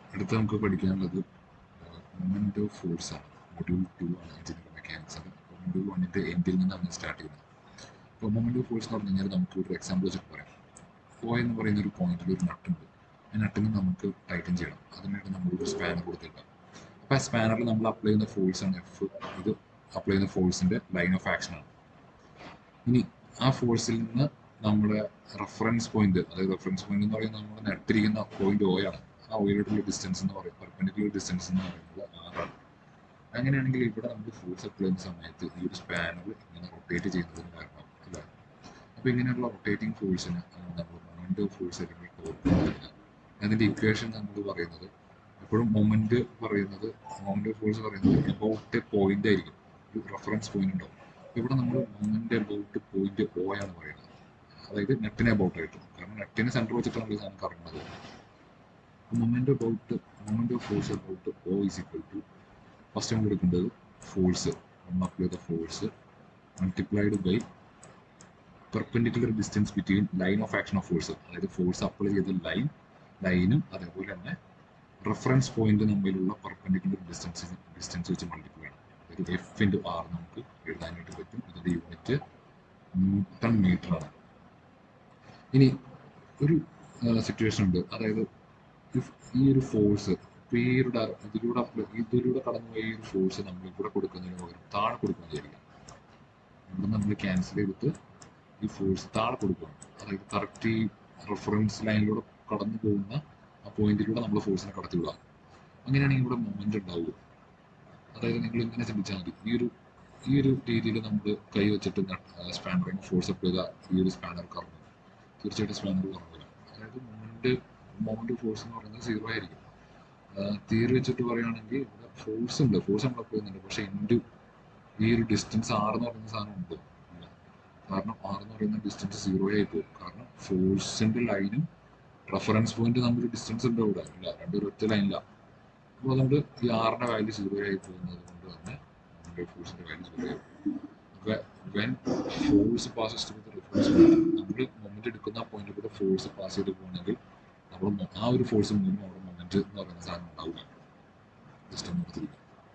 അടുത്ത നമുക്ക് പഠിക്കാനുള്ളത് മൊമെന്റ് ഓഫ് ഫോഴ്സ് ആണ്. മൊഡ്യൂൾ 2 ആണ് എഞ്ചിനീയറിംഗ് മെക്കാനിക്സ്. മൊഡ്യൂൾ 1ന്റെ എൻഡിൽ നിന്നാണ് സ്റ്റാർട്ട് ചെയ്യുന്നത്. അപ്പോൾ മൊമെന്റ് ഓഫ് ഫോഴ്സ് എന്ന് പറഞ്ഞു കഴിഞ്ഞാൽ നമുക്ക് ഒരു എക്സാമ്പിൾ വെച്ചിട്ട് പറയാം. O എന്ന് പറയുന്ന ഒരു പോയിന്റിൽ ഒരു നട്ടുണ്ട്. ആ നട്ടിന് നമുക്ക് ടൈറ്റൻ ചെയ്യണം. അതിനായിട്ട് നമ്മളൊരു സ്പാനർ കൊടുത്തിട്ടുണ്ട്. അപ്പോൾ ആ സ്പാനറിൽ നമ്മൾ അപ്ലൈ ചെയ്യുന്ന ഫോഴ്സ് ആണ് F. ഇത് അപ്ലൈ ചെയ്യുന്ന ഫോഴ്സിന്റെ ലൈൻ ഓഫ് ആക്ഷൻ ആണ്. ഇനി ആ ഫോഴ്സിൽ നിന്ന് നമ്മുടെ റെഫറൻസ് പോയിന്റ്, അതായത് റെഫറൻസ് പോയിന്റ് എന്ന് പറയുന്നത് നമ്മൾ നട്ടിരിക്കുന്ന പോയിന്റ് O ആണ്. ആ ഓയിലോട്ടുള്ള ഡിസ്റ്റൻസ് എന്ന് പറയുന്നത് പെർപെൻഡിക്കുലർ ഡിസ്റ്റൻസ് എന്ന് പറയുന്നത് R ആണ്. അങ്ങനെയാണെങ്കിൽ ഇവിടെ നമ്മൾ ഫോഴ്സ് അപ്ലൈ ചെയ്യുന്ന സമയത്ത് ഈ ഒരു സ്പാനർ ഇങ്ങനെ റൊട്ടേറ്റ് ചെയ്യുന്നതിന് കാരണം അല്ലേ? അപ്പോൾ ഇങ്ങനെയുള്ള റൊട്ടേറ്റിംഗ് ഫോഴ്സിന് നമ്മൾ മൊമെന്റ് ഓഫ് ഫോഴ്സ് അല്ലെങ്കിൽ ടോർക്ക് എന്ന് പറയുന്നത്. അതിന്റെ ഇക്വേഷൻ നമ്മൾ പറയുന്നത് എപ്പോഴും മൊമെന്റ് ഓഫ് ഫോഴ്സ് പറയുന്നത് എബൌട്ട് എ പോയിന്റ് ആയിരിക്കും. ഒരു റെഫറൻസ് പോയിന്റ് ഉണ്ടാവും. ഇവിടെ നമ്മൾ മൊമെന്റ് എബൌട്ട് പോയിന്റ് O ആണ് പറയുന്നത്. അതായത് നെറ്റിനെ എബൌട്ട് ആയിട്ട്, കാരണം നെറ്റിനെ സെന്റർ വെച്ചിട്ടാണ് ഈ സാധനം കറങ്ങുന്നത്. Moment of force about O is equal to first നമ്മൾ എടുക്കേണ്ടത് ഫോഴ്സ്, നമ്മൾ അപ്ലൈ ചെയ്ത force multiplied by perpendicular distance between line of action of force, അതായത് ഫോഴ്സ് അപ്ലൈ ചെയ്ത ലൈനും അതേപോലെ തന്നെ റെഫറൻസ് പോയിന്റ് തമ്മിലുള്ള പെർപെൻഡിക്കുലർ ഡിസ്റ്റൻസ് വെച്ച് മൾട്ടിപ്ലൈ ചെയ്യണം. അതായത് F×R നമുക്ക് എഴുതാനായിട്ട് പറ്റും. ഇതിന്റെ യൂണിറ്റ് ന്യൂട്ടൺ മീറ്റർ ആണ്. ഇനി ഒരു സിറ്റുവേഷൻ ഉണ്ട്, അതായത് ഈ ഒരു ഫോഴ്സ് ഇതിലൂടെ കടന്നുപോയ ഈ ഒരു ഫോഴ്സ് നമ്മൾ ഇവിടെ കൊടുക്കുന്നതിന് പകരം താഴെ കൊടുക്കുകയെന്ന് വിചാരിക്കാം. ഇവിടെ നമ്മൾ ക്യാൻസൽ ചെയ്തിട്ട് ഈ ഫോഴ്സ് താഴെ കൊടുക്കുകയാണ്. അതായത് കറക്റ്റ് ഈ റെഫറൻസ് ലൈനിലൂടെ കടന്നു പോകുന്ന ആ പോയിന്റിലൂടെ നമ്മൾ ഫോഴ്സിനെ കടത്തി വിടാം. അങ്ങനെയാണെങ്കിൽ ഇവിടെ മൊമെന്റ് ഉണ്ടാവുക. അതായത് നിങ്ങൾ ഇങ്ങനെ ചിന്തിച്ചാൽ മതി, ഈ ഒരു രീതിയിൽ നമ്മൾ കൈ വെച്ചിട്ട് സ്പാനറിന് ഫോഴ്സ് അപ്ലൈ ചെയ്താൽ ഈ ഒരു സ്പാനർ കറങ്ങും. തീർച്ചയായിട്ടും സ്പാനർ കറങ്ങില്ല. അതായത് മൊമെന്റ് ഫോഴ്സ് എന്ന് പറയുന്നത് 0 ആയിരിക്കും. തിയറി വെച്ചിട്ട് പറയുകയാണെങ്കിൽ ഇവിടെ ഫോഴ്സ് നമ്മൾ അപ്ലൈ ചെയ്യുന്നുണ്ട്, പക്ഷേ ഈ ഒരു ഡിസ്റ്റൻസ് R എന്ന് പറയുന്ന സാധനം ഉണ്ട്. കാരണം R എന്ന് പറയുന്ന ഡിസ്റ്റൻസ് 0 ആയി പോകും. കാരണം ഫോഴ്സിന്റെ ലൈനും റെഫറൻസ് പോയിന്റ് തമ്മിൽ ഡിസ്റ്റൻസ് ഉണ്ട് ഇവിടെ ഇല്ല, രണ്ടൊരു ഒറ്റ ലൈനില്ല. അപ്പോൾ അതുകൊണ്ട് ഈ ആറിന്റെ വാല്യൂ 0 ആയി പോകുന്നത് കൊണ്ട് തന്നെ ഫോഴ്സിന്റെ വാല്യൂ 0 ആയി പോകും. When force passes through the reference point, നമ്മൾ മൊമെന്റ് എടുക്കുന്ന പോയിന്റ് കൂടെ ഫോഴ്സ് പാസ് ചെയ്ത് പോകുകയാണെങ്കിൽ നമ്മൾ ആ ഒരു ഫോഴ്സ് മൂലം അവിടെ മൊമെന്റ് എന്ന് പറയുന്ന സാധനം ഉണ്ടാവില്ല. ജസ്റ്റ് ഒന്ന് ഓർത്തിരിക്കും.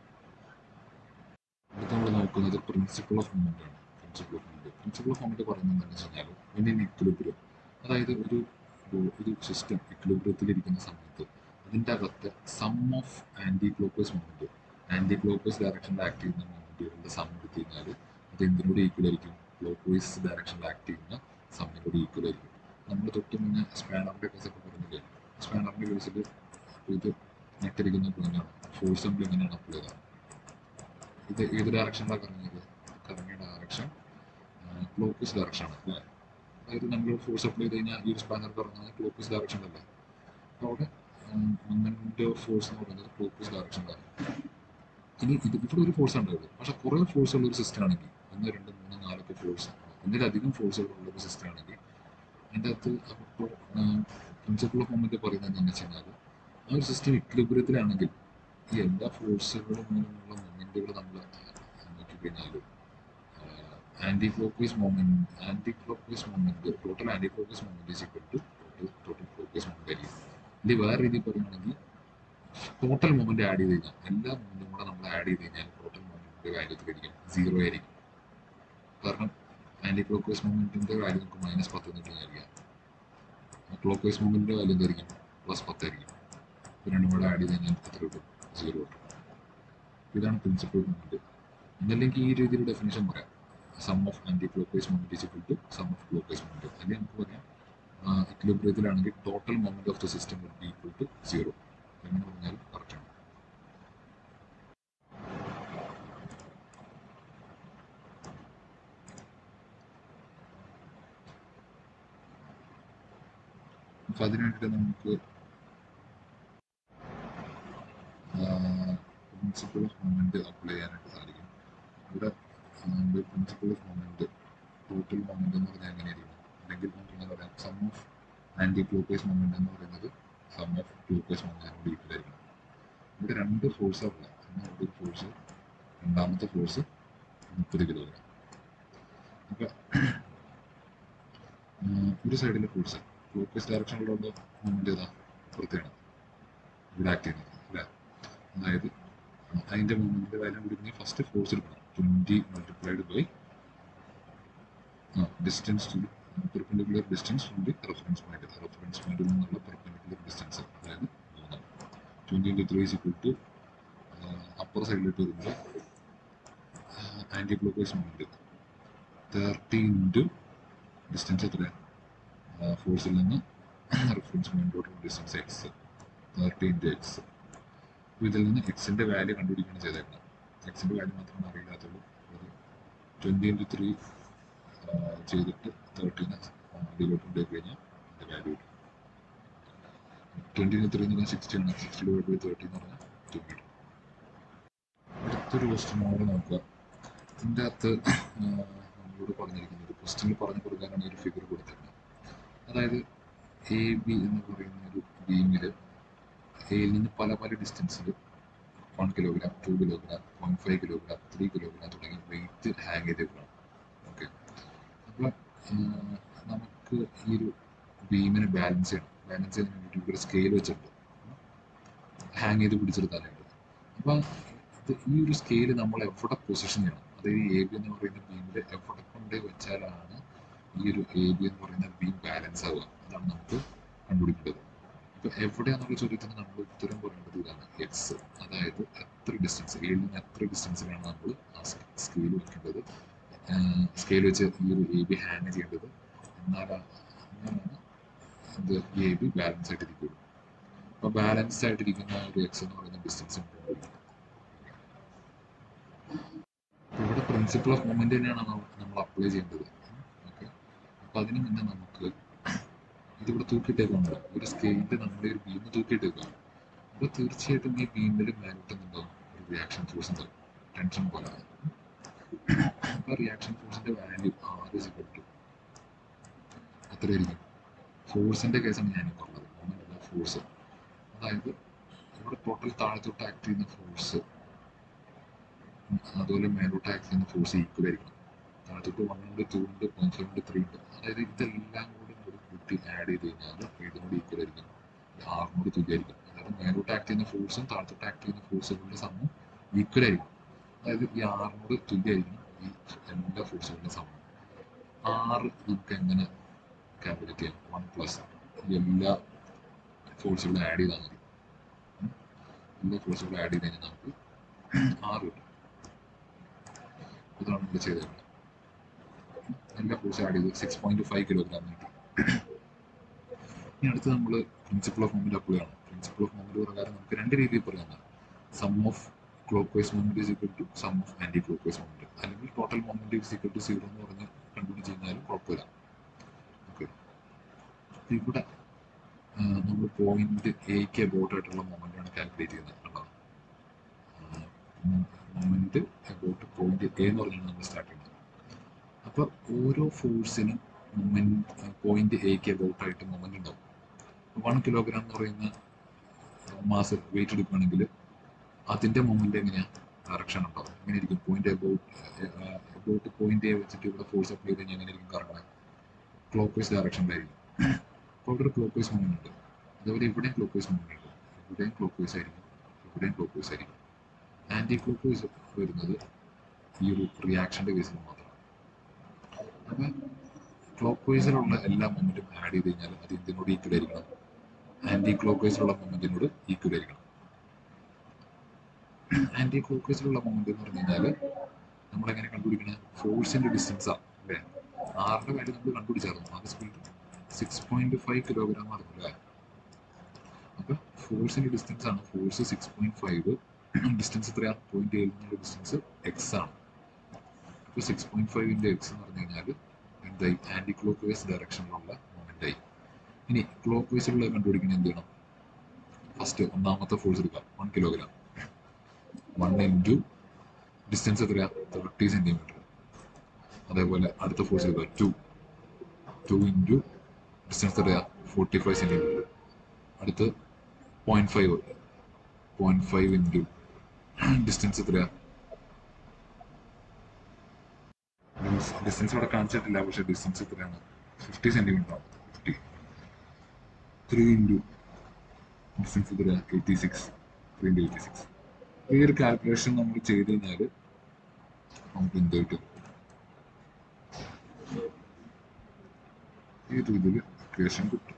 അടുത്ത നമ്മൾ നോക്കുന്നത് പ്രിൻസിപ്പിൾ ഓഫ് മൊമെന്റ് ആണ്. പ്രിൻസിപ്പിൾ ഓഫ് മൊമെന്റ് പറയുന്നത് എന്താണെന്ന് വെച്ച് കഴിഞ്ഞാൽ ഇൻ ഇക്വിലിബ്രിയം, അതായത് ഒരു സിസ്റ്റം ഇക്വിലിബ്രിയത്തിലിരിക്കുന്ന സമയത്ത് അതിൻ്റെ അകത്ത് സം ഓഫ് ആന്റി ക്ലോക്ക്വൈസ് ഡയറക്ഷനിൽ ആക്ട് ചെയ്യുന്ന മൊമെന്റുകളുടെ സം എടുത്തു കഴിഞ്ഞാൽ അത് എന്തിനോട് ഈക്വൽ ആയിരിക്കും? ക്ലോക്ക്വൈസ് ഡയറക്ഷനിൽ ആക്ട് ചെയ്യുന്ന സമ്മിനോട് ഈക്വൽ ആയിരിക്കും. നമ്മൾ തൊട്ട് മുന്നേ സ്പാനറിന്റെ കേസൊക്കെ പറഞ്ഞില്ലേ? സ്പാനറിന്റെ കേസിൽ ഇത് നെറ്റിരിക്കുന്ന പോയിന്റാണ്. ഫോഴ്സ് നമ്മൾ എങ്ങനെയാണ് അപ്ലൈ ചെയ്തത്? ഇത് ഏത് ഡയറക്ഷനിലാണ് കറങ്ങിയ ഡയറക്ഷൻ ക്ലോക്ക്വൈസ് ഡയറക്ഷൻ ആണ് അല്ലേ? അതായത് നമ്മൾ ഫോഴ്സ് അപ്ലൈ ചെയ്ത് കഴിഞ്ഞാൽ ഈ ഒരു സ്പാനർ കറങ്ങുന്നത് ക്ലോക്ക്വൈസ് ഡയറക്ഷനിലല്ലേ? അപ്പോൾ അവിടെ മൊമെന്റ് ഓഫ് ഫോഴ്സ് എന്ന് പറയുന്നത് ക്ലോക്ക്വൈസ് ഡയറക്ഷനിലാണ്. ഇനി ഇവിടെ ഒരു ഫോഴ്സ് ഉണ്ടാവുള്ളൂ. പക്ഷെ കുറേ ഫോഴ്സ് ഉള്ള ഒരു സിസ്റ്റം ആണെങ്കിൽ 1, 2, 3, 4 ഫോഴ്സ്, ഒന്നിലധികം ഫോഴ്സുകളുള്ള ഒരു സിസ്റ്റം ആണെങ്കിൽ അതിൻ്റെ അകത്ത് അപ്പോൾ പ്രിൻസിപ്പിൾ ഓഫ് മൊമെന്റ് പറയുന്നത് എന്താണെന്ന് വെച്ച് കഴിഞ്ഞാൽ ആ ഒരു സിസ്റ്റം ഇക്വിലിബ്രിയത്തിലാണെങ്കിൽ ഈ എല്ലാ ഫോഴ്സുകളും മൂലമുള്ള മൊമെന്റുകൾ നമ്മൾ നോക്കിക്കഴിഞ്ഞാൽ anti clockwise moment total anti clockwise moment is equal to total clockwise moment ആയിരിക്കും. ഇനി വേറെ രീതിയിൽ പറയുകയാണെങ്കിൽ ടോട്ടൽ മൊമെന്റ് ആഡ് ചെയ്ത് കഴിഞ്ഞാൽ എല്ലാ മൊമെന്റും കൂടെ നമ്മൾ ആഡ് ചെയ്ത് കഴിഞ്ഞാൽ ടോട്ടൽ മൊമെന്റിന്റെ വാല്യത്തിലായിരിക്കും 0 ആയിരിക്കും. കാരണം ആന്റി ക്ലോക്ക്വൈസ് മൊമെന്റിന്റെ വാല്യൂ നമുക്ക് -10 എന്ന് വിചാരിക്കാം. ക്ലോക്ക്വൈസ് മൊമെന്റിന്റെ വാല്യൂ എന്തായിരിക്കും? +10 ആയിരിക്കും. രണ്ടും കൂടെ ആഡ് ചെയ്ത് കഴിഞ്ഞാൽ എത്ര കിട്ടും? 0 കിട്ടും. ഇതാണ് പ്രിൻസിപ്പിൾ മൊമെന്റ്. എന്നല്ലെങ്കിൽ ഈ രീതിയിൽ ഡെഫിനേഷൻ പറയാം, sum of anti clockwise moment is equal to sum of clockwise moment. അല്ലെങ്കിൽ നമുക്ക് പറയാം ഇക്വിലിബ്രിയത്തിലാണെങ്കിൽ total moment of the system will be equal to 0. എങ്ങനെ പറഞ്ഞാലും കറക്റ്റ് ആണ്. അപ്പോൾ അതിനായിട്ട് നമുക്ക് പ്രിൻസിപ്പിൾ ഓഫ് മൊമെന്റ് അപ്ലൈ ചെയ്യാനായിട്ട് സാധിക്കും. ഇവിടെ principle of moment total moment എന്ന് പറഞ്ഞാൽ എങ്ങനെയായിരിക്കും? അല്ലെങ്കിൽ നമുക്ക് എന്താ പറയാം, sum of anti clockwise moment എന്ന് പറയുന്നത് സം ഓഫ് ക്ലോക്ക്വൈസ് മൊമെന്റിനോട് ഈക്വൽ ആയിരിക്കും. ഇവിടെ രണ്ട് ഫോഴ്സാണ് ഉള്ളത്. ഒരു ഫോഴ്സ്, രണ്ടാമത്തെ ഫോഴ്സ് 30 കിലോഗ്രാം. അപ്പോൾ ഒരു സൈഡിലെ ഫോഴ്സ് ക്ലോക്ക്വൈസ് ഡയറക്ഷനിലുള്ള മൊമെന്റ് ഏതാ? 30 ആണ്. ഇവിടെ ആക്ട് ചെയ്യുന്നത് അല്ലേ. അതായത് അതിൻ്റെ മൊമെൻറ്റിൻ്റെ വാല്യൂ കണ്ടുപിടിക്കണമെങ്കിൽ ഫസ്റ്റ് ഫോഴ്സ് എടുക്കണം. 20 multiplied by distance to perpendicular distance from the reference point. Reference പോയിന്റിൽ നിന്നുള്ള പെർപെൻഡിക്കുലർ ഡിസ്റ്റൻസ് അതായത് 3. 20 into 3 is equal to upper സൈഡിലോട്ട് വരുമ്പോൾ anti clock vice moment 30 into distance എത്രയാണ് ഫോഴ്സിൽ നിന്ന് റെഫറൻസ് പോയിന്റിലോട്ടുള്ള ഡിസ്റ്റൻസ് എക്സ് 30 ഇൻറ്റു എക്സ്. അപ്പോൾ ഇതിൽ നിന്ന് എക്സിൻ്റെ വാല്യൂ കണ്ടുപിടിക്കുകയാണ് ചെയ്തേക്കണം. എക്സിൻ്റെ വാല്യൂ മാത്രമേ അറിയില്ലാത്തുള്ളൂ. ഒരു 20 into 3 ചെയ്തിട്ട് 30നെ ഇതിലോട്ട് കൊണ്ടുപോയി കഴിഞ്ഞാൽ അതിൻ്റെ വാല്യൂ കിട്ടും. 20 into 3 എന്ന് പറഞ്ഞാൽ 60 ആണ്. 60 divided by 30 എന്ന് പറഞ്ഞാൽ 2 കിട്ടും. അടുത്തൊരു ക്വസ്റ്റ്യൻ കൂടെ നോക്കുക. ഇതിൻ്റെ അകത്ത് നമ്മളോട് പറഞ്ഞിരിക്കുന്നത് ക്വസ്റ്റ്യനിൽ പറഞ്ഞു കൊടുക്കാനാണ് ഈ ഒരു ഫിഗർ കൊടുത്തിരുന്നത്. അതായത് എ ബി എന്ന് പറയുന്ന ഒരു ബീമിൽ എയിൽ നിന്ന് പല പല ഡിസ്റ്റൻസിൽ 1 കിലോഗ്രാം 2 കിലോഗ്രാം 0.5 കിലോഗ്രാം 3 കിലോഗ്രാം തുടങ്ങി വെയിറ്റ് ഹാങ് ചെയ്തേക്കാണ്. ഓക്കെ, അപ്പോൾ നമുക്ക് ഈ ഒരു ബീമിനെ ബാലൻസ് ചെയ്യണം. ബാലൻസ് ചെയ്യാൻ വേണ്ടിയിട്ട് ഇവിടെ സ്കെയിൽ വെച്ചിട്ടുണ്ട് ഹാങ് ചെയ്ത് പിടിച്ചെടുക്കാനായിട്ട്. അപ്പം ഈ ഒരു സ്കെയിൽ നമ്മൾ എവിടെ പൊസിഷൻ ചെയ്യണം, അതായത് എ ബി എന്ന് പറയുന്ന ബീമിൽ എവിടെ കൊണ്ട് വെച്ചാലാണ് ഈ ഒരു എ ബി എന്ന് പറയുന്ന ബീം ബാലൻസ് ആവുക, അതാണ് നമുക്ക് കണ്ടുപിടിക്കേണ്ടത്. ഇപ്പൊ എവിടെയാണെന്നുള്ള ചോദ്യത്തിന് നമ്മൾ ഉത്തരം പറയേണ്ടത് ഇതാണ്, എക്സ്. അതായത് എത്ര ഡിസ്റ്റൻസ്, എയിൽ നിന്ന് എത്ര ഡിസ്റ്റൻസിലാണ് നമ്മൾ ആ സ്കെയിൽ വെക്കേണ്ടത്, സ്കെയിൽ വെച്ച് ഈ ഒരു എ ബി ഹാങ് ചെയ്യേണ്ടത്. അങ്ങനെയാണ് ഇത് എ ബി ബാലൻസ് ആയിട്ടിരിക്കുള്ളൂ. അപ്പൊ ബാലൻസ് ആയിട്ടിരിക്കുന്ന ഒരു എക്സ് എന്ന് പറയുന്ന ഡിസ്റ്റൻസ് ഇവിടെ പ്രിൻസിപ്പിൾ ഓഫ് മൊമെന്റ് തന്നെയാണ് നമ്മൾ അപ്ലൈ ചെയ്യേണ്ടത്. ഓക്കെ, അപ്പൊ അതിന് മുന്നേ നമുക്ക് ഇതിവിടെ തൂക്കിയിട്ടേക്കാണല്ലോ, ഒരു സ്കെയിലിൽ നമ്മുടെ ഒരു ബീം തൂക്കിയിട്ടേക്കാണ്. അപ്പോൾ തീർച്ചയായിട്ടും ഈ ബീമിൽ മേലോട്ടുണ്ടാവും ഒരു റിയാക്ഷൻ ഫോഴ്സ് ഉണ്ടാവും, ടെൻഷൻ പോലെ. അപ്പോൾ റിയാക്ഷൻ ഫോഴ്സിന്റെ വാല്യൂ R എത്രയായിരിക്കും? ഫോഴ്സിന്റെ കേസാണ് ഞാൻ പറഞ്ഞത്, മൊമെന്റ് ഓഫ് ഫോഴ്സ്. അതായത് ഇവിടെ ടോട്ടൽ താഴത്തോട്ട് ആക്ട് ചെയ്യുന്ന ഫോഴ്സ് അതുപോലെ മേലോട്ട് ആക്ട് ചെയ്യുന്ന ഫോഴ്സ് ഈക്വൽ ആയിരിക്കണം. താഴത്തോട്ട് 1 ഉണ്ട് 2 ഉണ്ട് 0.5 ഉണ്ട് 3 ഉണ്ട്. അതായത് ഇതെല്ലാം കൂടി കൂട്ടി ആഡ് ചെയ്ത് കഴിഞ്ഞാൽ ഇതിനോട് ഈക്വൽ ആയിരിക്കും, ആറിനോട് തുല്യമായിരിക്കും. അതായത് മേലോട്ട് ആക്ട് ചെയ്യുന്ന ഫോഴ്സും താഴത്തോട്ട് ആക്ട് ചെയ്യുന്ന ഫോഴ്സുകളുടെ സമ്മും ഈക്വൽ ആയിരിക്കും. അതായത് ഈ ആറിനോട് തുല്യമായിരിക്കും ഈ എല്ലാ ഫോഴ്സുകളുടെ സമ്മും. ആറ് നമുക്ക് എങ്ങനെ കാൽക്കുലേറ്റ് ചെയ്യാം? 1+ എല്ലാ ഫോഴ്സുകളും ആഡ് ചെയ്താൽ മതി. എല്ലാ ഫോഴ്സുകളും ആഡ് ചെയ്ത് കഴിഞ്ഞാൽ നമുക്ക് 6 കിട്ടും. ഇതാണ് നമ്മൾ ചെയ്തത്. എല്ലാ ഫോഴ്സ് ആഡ് ചെയ്ത് 6.5 കിലോഗ്രാം കിട്ടി. ഇനി അടുത്ത് നമ്മൾ പ്രിൻസിപ്പിൾ ഓഫ് മൊമെന്റ് അപ്ലൈ ചെയ്യണം. പ്രിൻസിപ്പിൾ ഓഫ് മൊമെന്റ് പ്രകാരം നമുക്ക് രണ്ട് രീതിയിൽ പറയാം. Sum of clockwise moment is equal to sum of anti clockwise moment, അല്ലെങ്കിൽ total moment is equal to 0 എന്ന് പറഞ്ഞ് കണ്ടുപിടിച്ച് കഴിഞ്ഞാലും കുഴപ്പമില്ല. ഓക്കെ, ഇവിടെ നമ്മൾ പോയിന്റ് എക്ക് അബൌട്ട് ആയിട്ടുള്ള മൊമെന്റ് ആണ് കാൽക്കുലേറ്റ് ചെയ്യുന്നത്. മൊമെന്റ് അബൌട്ട് പോയിന്റ് എ എന്ന് പറഞ്ഞാണ് നമ്മൾ സ്റ്റാർട്ട് ചെയ്യുന്നത്. അപ്പോൾ ഓരോ ഫോഴ്സിനും മൊമെന്റ് പോയിന്റ് എക്ക് അബൌട്ട് ആയിട്ട് മൊമെന്റ് ഉണ്ടാവും. 1 കിലോഗ്രാം എന്ന് പറയുന്ന മാസ് വെയിറ്റ് എടുക്കുകയാണെങ്കിൽ അതിന്റെ മൊമെന്റ് എങ്ങനെയാണ്? ഡയറക്ഷൻ ഉണ്ടാവും. എങ്ങനെ ഇരിക്കും? പോയിന്റ് അബൌട്ട് പോയിന്റ് എ വെച്ചിട്ട് ഇവിടെ ഫോഴ്സ് അപ്ലൈ ചെയ്ത് കഴിഞ്ഞാൽ എങ്ങനെ ഇരിക്കും? കറങ്ങുന്നത് ക്ലോക്ക് വൈസ് ഡയറക്ഷനിലായിരിക്കും. അപ്പോൾ ഇവിടെ ഒരു ക്ലോക്ക് വൈസ് മൊമെന്റ് ഉണ്ട്, അതുപോലെ ഇവിടെയും ക്ലോക്ക് വൈസ് മൊമെന്റ് ഉണ്ട്. ഇവിടെയും ക്ലോക്ക് വൈസ് ആയിരിക്കും, ഇവിടെയും ക്ലോക്ക് വൈസ് ആയിരിക്കും. ആന്റി ക്ലോക്ക് വൈസ് വരുന്നത് ഈ ഒരു റിയാക്ഷന്റെ കേസിൽ മാത്രമാണ്. അപ്പം ക്ലോക്ക് വൈസിലുള്ള എല്ലാ മൊമെന്റും ആഡ് ചെയ്ത് കഴിഞ്ഞാൽ അത് ഇതിനോട് ഈക്വൽ ആയിരിക്കണം, ആന്റി ക്ലോക്ക് വൈസിലുള്ള മൊമെന്റിനോട് ഈക്വൽ ആയിരിക്കണം. ആന്റി ക്ലോക്ക് വൈസിലുള്ള മൊമെന്റ് എന്ന് പറഞ്ഞു കഴിഞ്ഞാൽ നമ്മളെങ്ങനെ കണ്ടുപിടിക്കണം? ഫോഴ്സിന്റെ ഡിസ്റ്റൻസാണ് അല്ലേ? ആറിന്റെ വാല്യൂ നമ്മൾ കണ്ടുപിടിച്ചായിരുന്നു, അത് 6.5 കിലോഗ്രാം ആയിരുന്നു അല്ലേ? അപ്പൊ ഫോഴ്സിന്റെ ഡിസ്റ്റൻസ് ആണ്, ഫോഴ്സ് 6.5, ഡിസ്റ്റൻസ് എത്രയാ? പോയിന്റ് എയിൽ നിന്നുള്ള ഡിസ്റ്റൻസ് എക്സ് ആണ്. അപ്പോൾ 6.5 into എക്സ് എന്ന് പറഞ്ഞു കഴിഞ്ഞാൽ എന്തായി? ആന്റി ക്ലോക്ക് വൈസ് ഡയറക്ഷനിലുള്ള മൊമെന്റ് ആയി. ഇനി ക്ലോക്ക് വൈസിലുള്ള കണ്ടുപിടിക്കണം എന്ത് ചെയ്യണം? ഫസ്റ്റ് ഒന്നാമത്തെ ഫോഴ്സ് എടുക്കാം, 1 കിലോഗ്രാം. 1 into ഡിസ്റ്റൻസ് എത്രയാ? 30 സെന്റിമീറ്റർ. അതേപോലെ അടുത്ത ഫോഴ്സ് എടുക്കുക 2 into ഡിസ്റ്റൻസ് എത്രയാ? 45 സെന്റിമീറ്റർ. അടുത്ത് 0.5 into ഡിസ്റ്റൻസ് എത്രയാ? ഡിസ്റ്റൻസ് ഇവിടെ കാണിച്ചിട്ടില്ല, പക്ഷെ ഡിസ്റ്റൻസ് എത്രയാണ്? 50 സെന്റിമീറ്റർ ആണ്. 50. 3 into ഡിസ്റ്റൻസ് എത്ര 86 386. ഈ ഒരു കാൽക്കുലേഷൻ നമ്മൾ ചെയ്ത് കഴിഞ്ഞാൽ നമുക്ക് എന്ത് കിട്ടും? ഈ രീതിയിൽ ഇക്വേഷൻ കിട്ടും.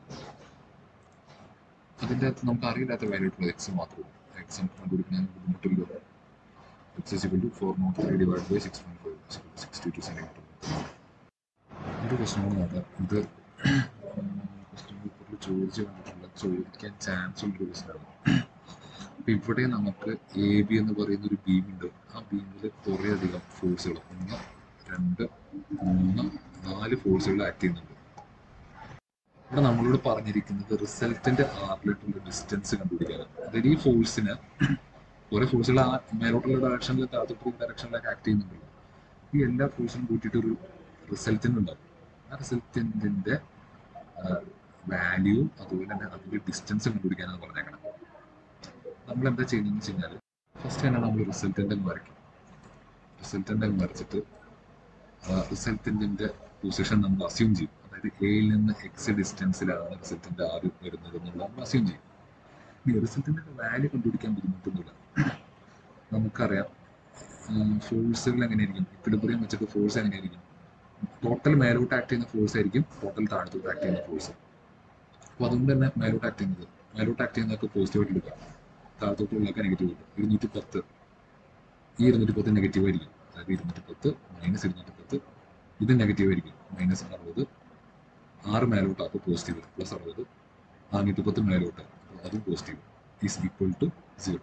അതിൻ്റെ അകത്ത് നമുക്ക് അറിയില്ലാത്ത വാല്യൂ ഉള്ളത് എക്സ് മാത്രമേ ഉള്ളൂ. എക്സ് കണ്ടുപിടിക്കാൻ ബുദ്ധിമുട്ടില്ല. x is equal to 403 divided by 6.5 is equal to 62 centimeter. ഒരു ക്വസ്റ്റ്യൻ നോക്കാം. ഇത് ക്വസ്റ്റ്യൻ പേപ്പറിൽ ചോദിക്കാൻ ചാൻസ് ഉള്ളൊരു ക്വസ്റ്റ്യനാണ്. അപ്പൊ ഇവിടെ നമുക്ക് എ ബി എന്ന് പറയുന്ന ഒരു ബീം ഉണ്ട്. ആ ബീമിൽ കുറേ അധികം ഫോഴ്സുകൾ 1 2 3 4 ഫോഴ്സുകൾ ആക്ട് ചെയ്യുന്നുണ്ട്. ഇവിടെ നമ്മളോട് പറഞ്ഞിരിക്കുന്നത് റിസൾട്ടന്റ് ആറിലിട്ടുള്ള ഡിസ്റ്റൻസ് കണ്ടുപിടിക്കാനാണ്. അതായത് ഈ ഫോഴ്സിന് കുറെ ഫോഴ്സുകൾ ആ മേലോട്ടുള്ള ഡയറക്ഷനിൽ താഴത്തോട്ടുള്ള ഡയറക്ഷനിലൊക്കെ ആക്ട് ചെയ്യുന്നുണ്ടല്ലോ. ഈ എല്ലാ ഫോഴ്സിനും കൂട്ടിയിട്ട് ഒരു റിസൾട്ടന്റ് ഉണ്ടാവും. ആ റിസൾട്ടന്റിന്റെ വാല്യൂവും അതുപോലെ തന്നെ അതിന്റെ ഡിസ്റ്റൻസ് കണ്ടുപിടിക്കാനാണ് പറഞ്ഞേക്കണം. നമ്മൾ എന്താ ചെയ്യുന്നതെന്ന് വെച്ച് കഴിഞ്ഞാൽ ഫസ്റ്റ് തന്നെ നമ്മൾ റിസൾട്ടന്റ് വരയ്ക്കും. റിസൾട്ടന്റ് വരച്ചിട്ട് റിസൾട്ടന്റിന്റെ പൊസിഷൻ നമ്മൾ അസ്യൂം ചെയ്യും. അതായത് എയിൽ നിന്ന് എക്സ് ഡിസ്റ്റൻസിലാണ് റിസൾട്ടന്റ് ആര് വരുന്നത് എന്നുള്ള നമ്മൾ അസ്യൂം ചെയ്യും. ഈ റിസൾട്ടന്റെ വാല്യൂ കണ്ടുപിടിക്കാൻ ബുദ്ധിമുട്ടൊന്നുമില്ല. നമുക്കറിയാം ഫോഴ്സുകൾ എങ്ങനെയായിരിക്കും. ഇക്വിലിബ്രിയം വെച്ചിട്ട് ഫോഴ്സ് എങ്ങനെയായിരിക്കും? ടോട്ടൽ മേലോട്ട് ആക്ട് ചെയ്യുന്ന ഫോഴ്സ് ആയിരിക്കും ടോട്ടൽ താഴത്തോട്ട് ആക്ട് ചെയ്യുന്ന ഫോഴ്സ്. അപ്പോൾ അതുകൊണ്ട് തന്നെ മേലോട്ട് ആക്ട് ചെയ്യുന്നതൊക്കെ പോസിറ്റീവായിട്ട് എടുക്കാം, താഴത്തോട്ടുള്ളതൊക്കെ നെഗറ്റീവ് കിട്ടും. 210 ഈ 210 നെഗറ്റീവ് ആയിരിക്കും. അതായത് 210 മൈനസ് 210 ഇത് നെഗറ്റീവ് ആയിരിക്കും. മൈനസ് 60 6 മേലോട്ട് അപ്പോൾ പോസിറ്റീവ് പ്ലസ് 60 410 മേലോട്ട് അപ്പോൾ അതും പോസിറ്റീവ് ഈസ് ഈക്വൽ ടു 0.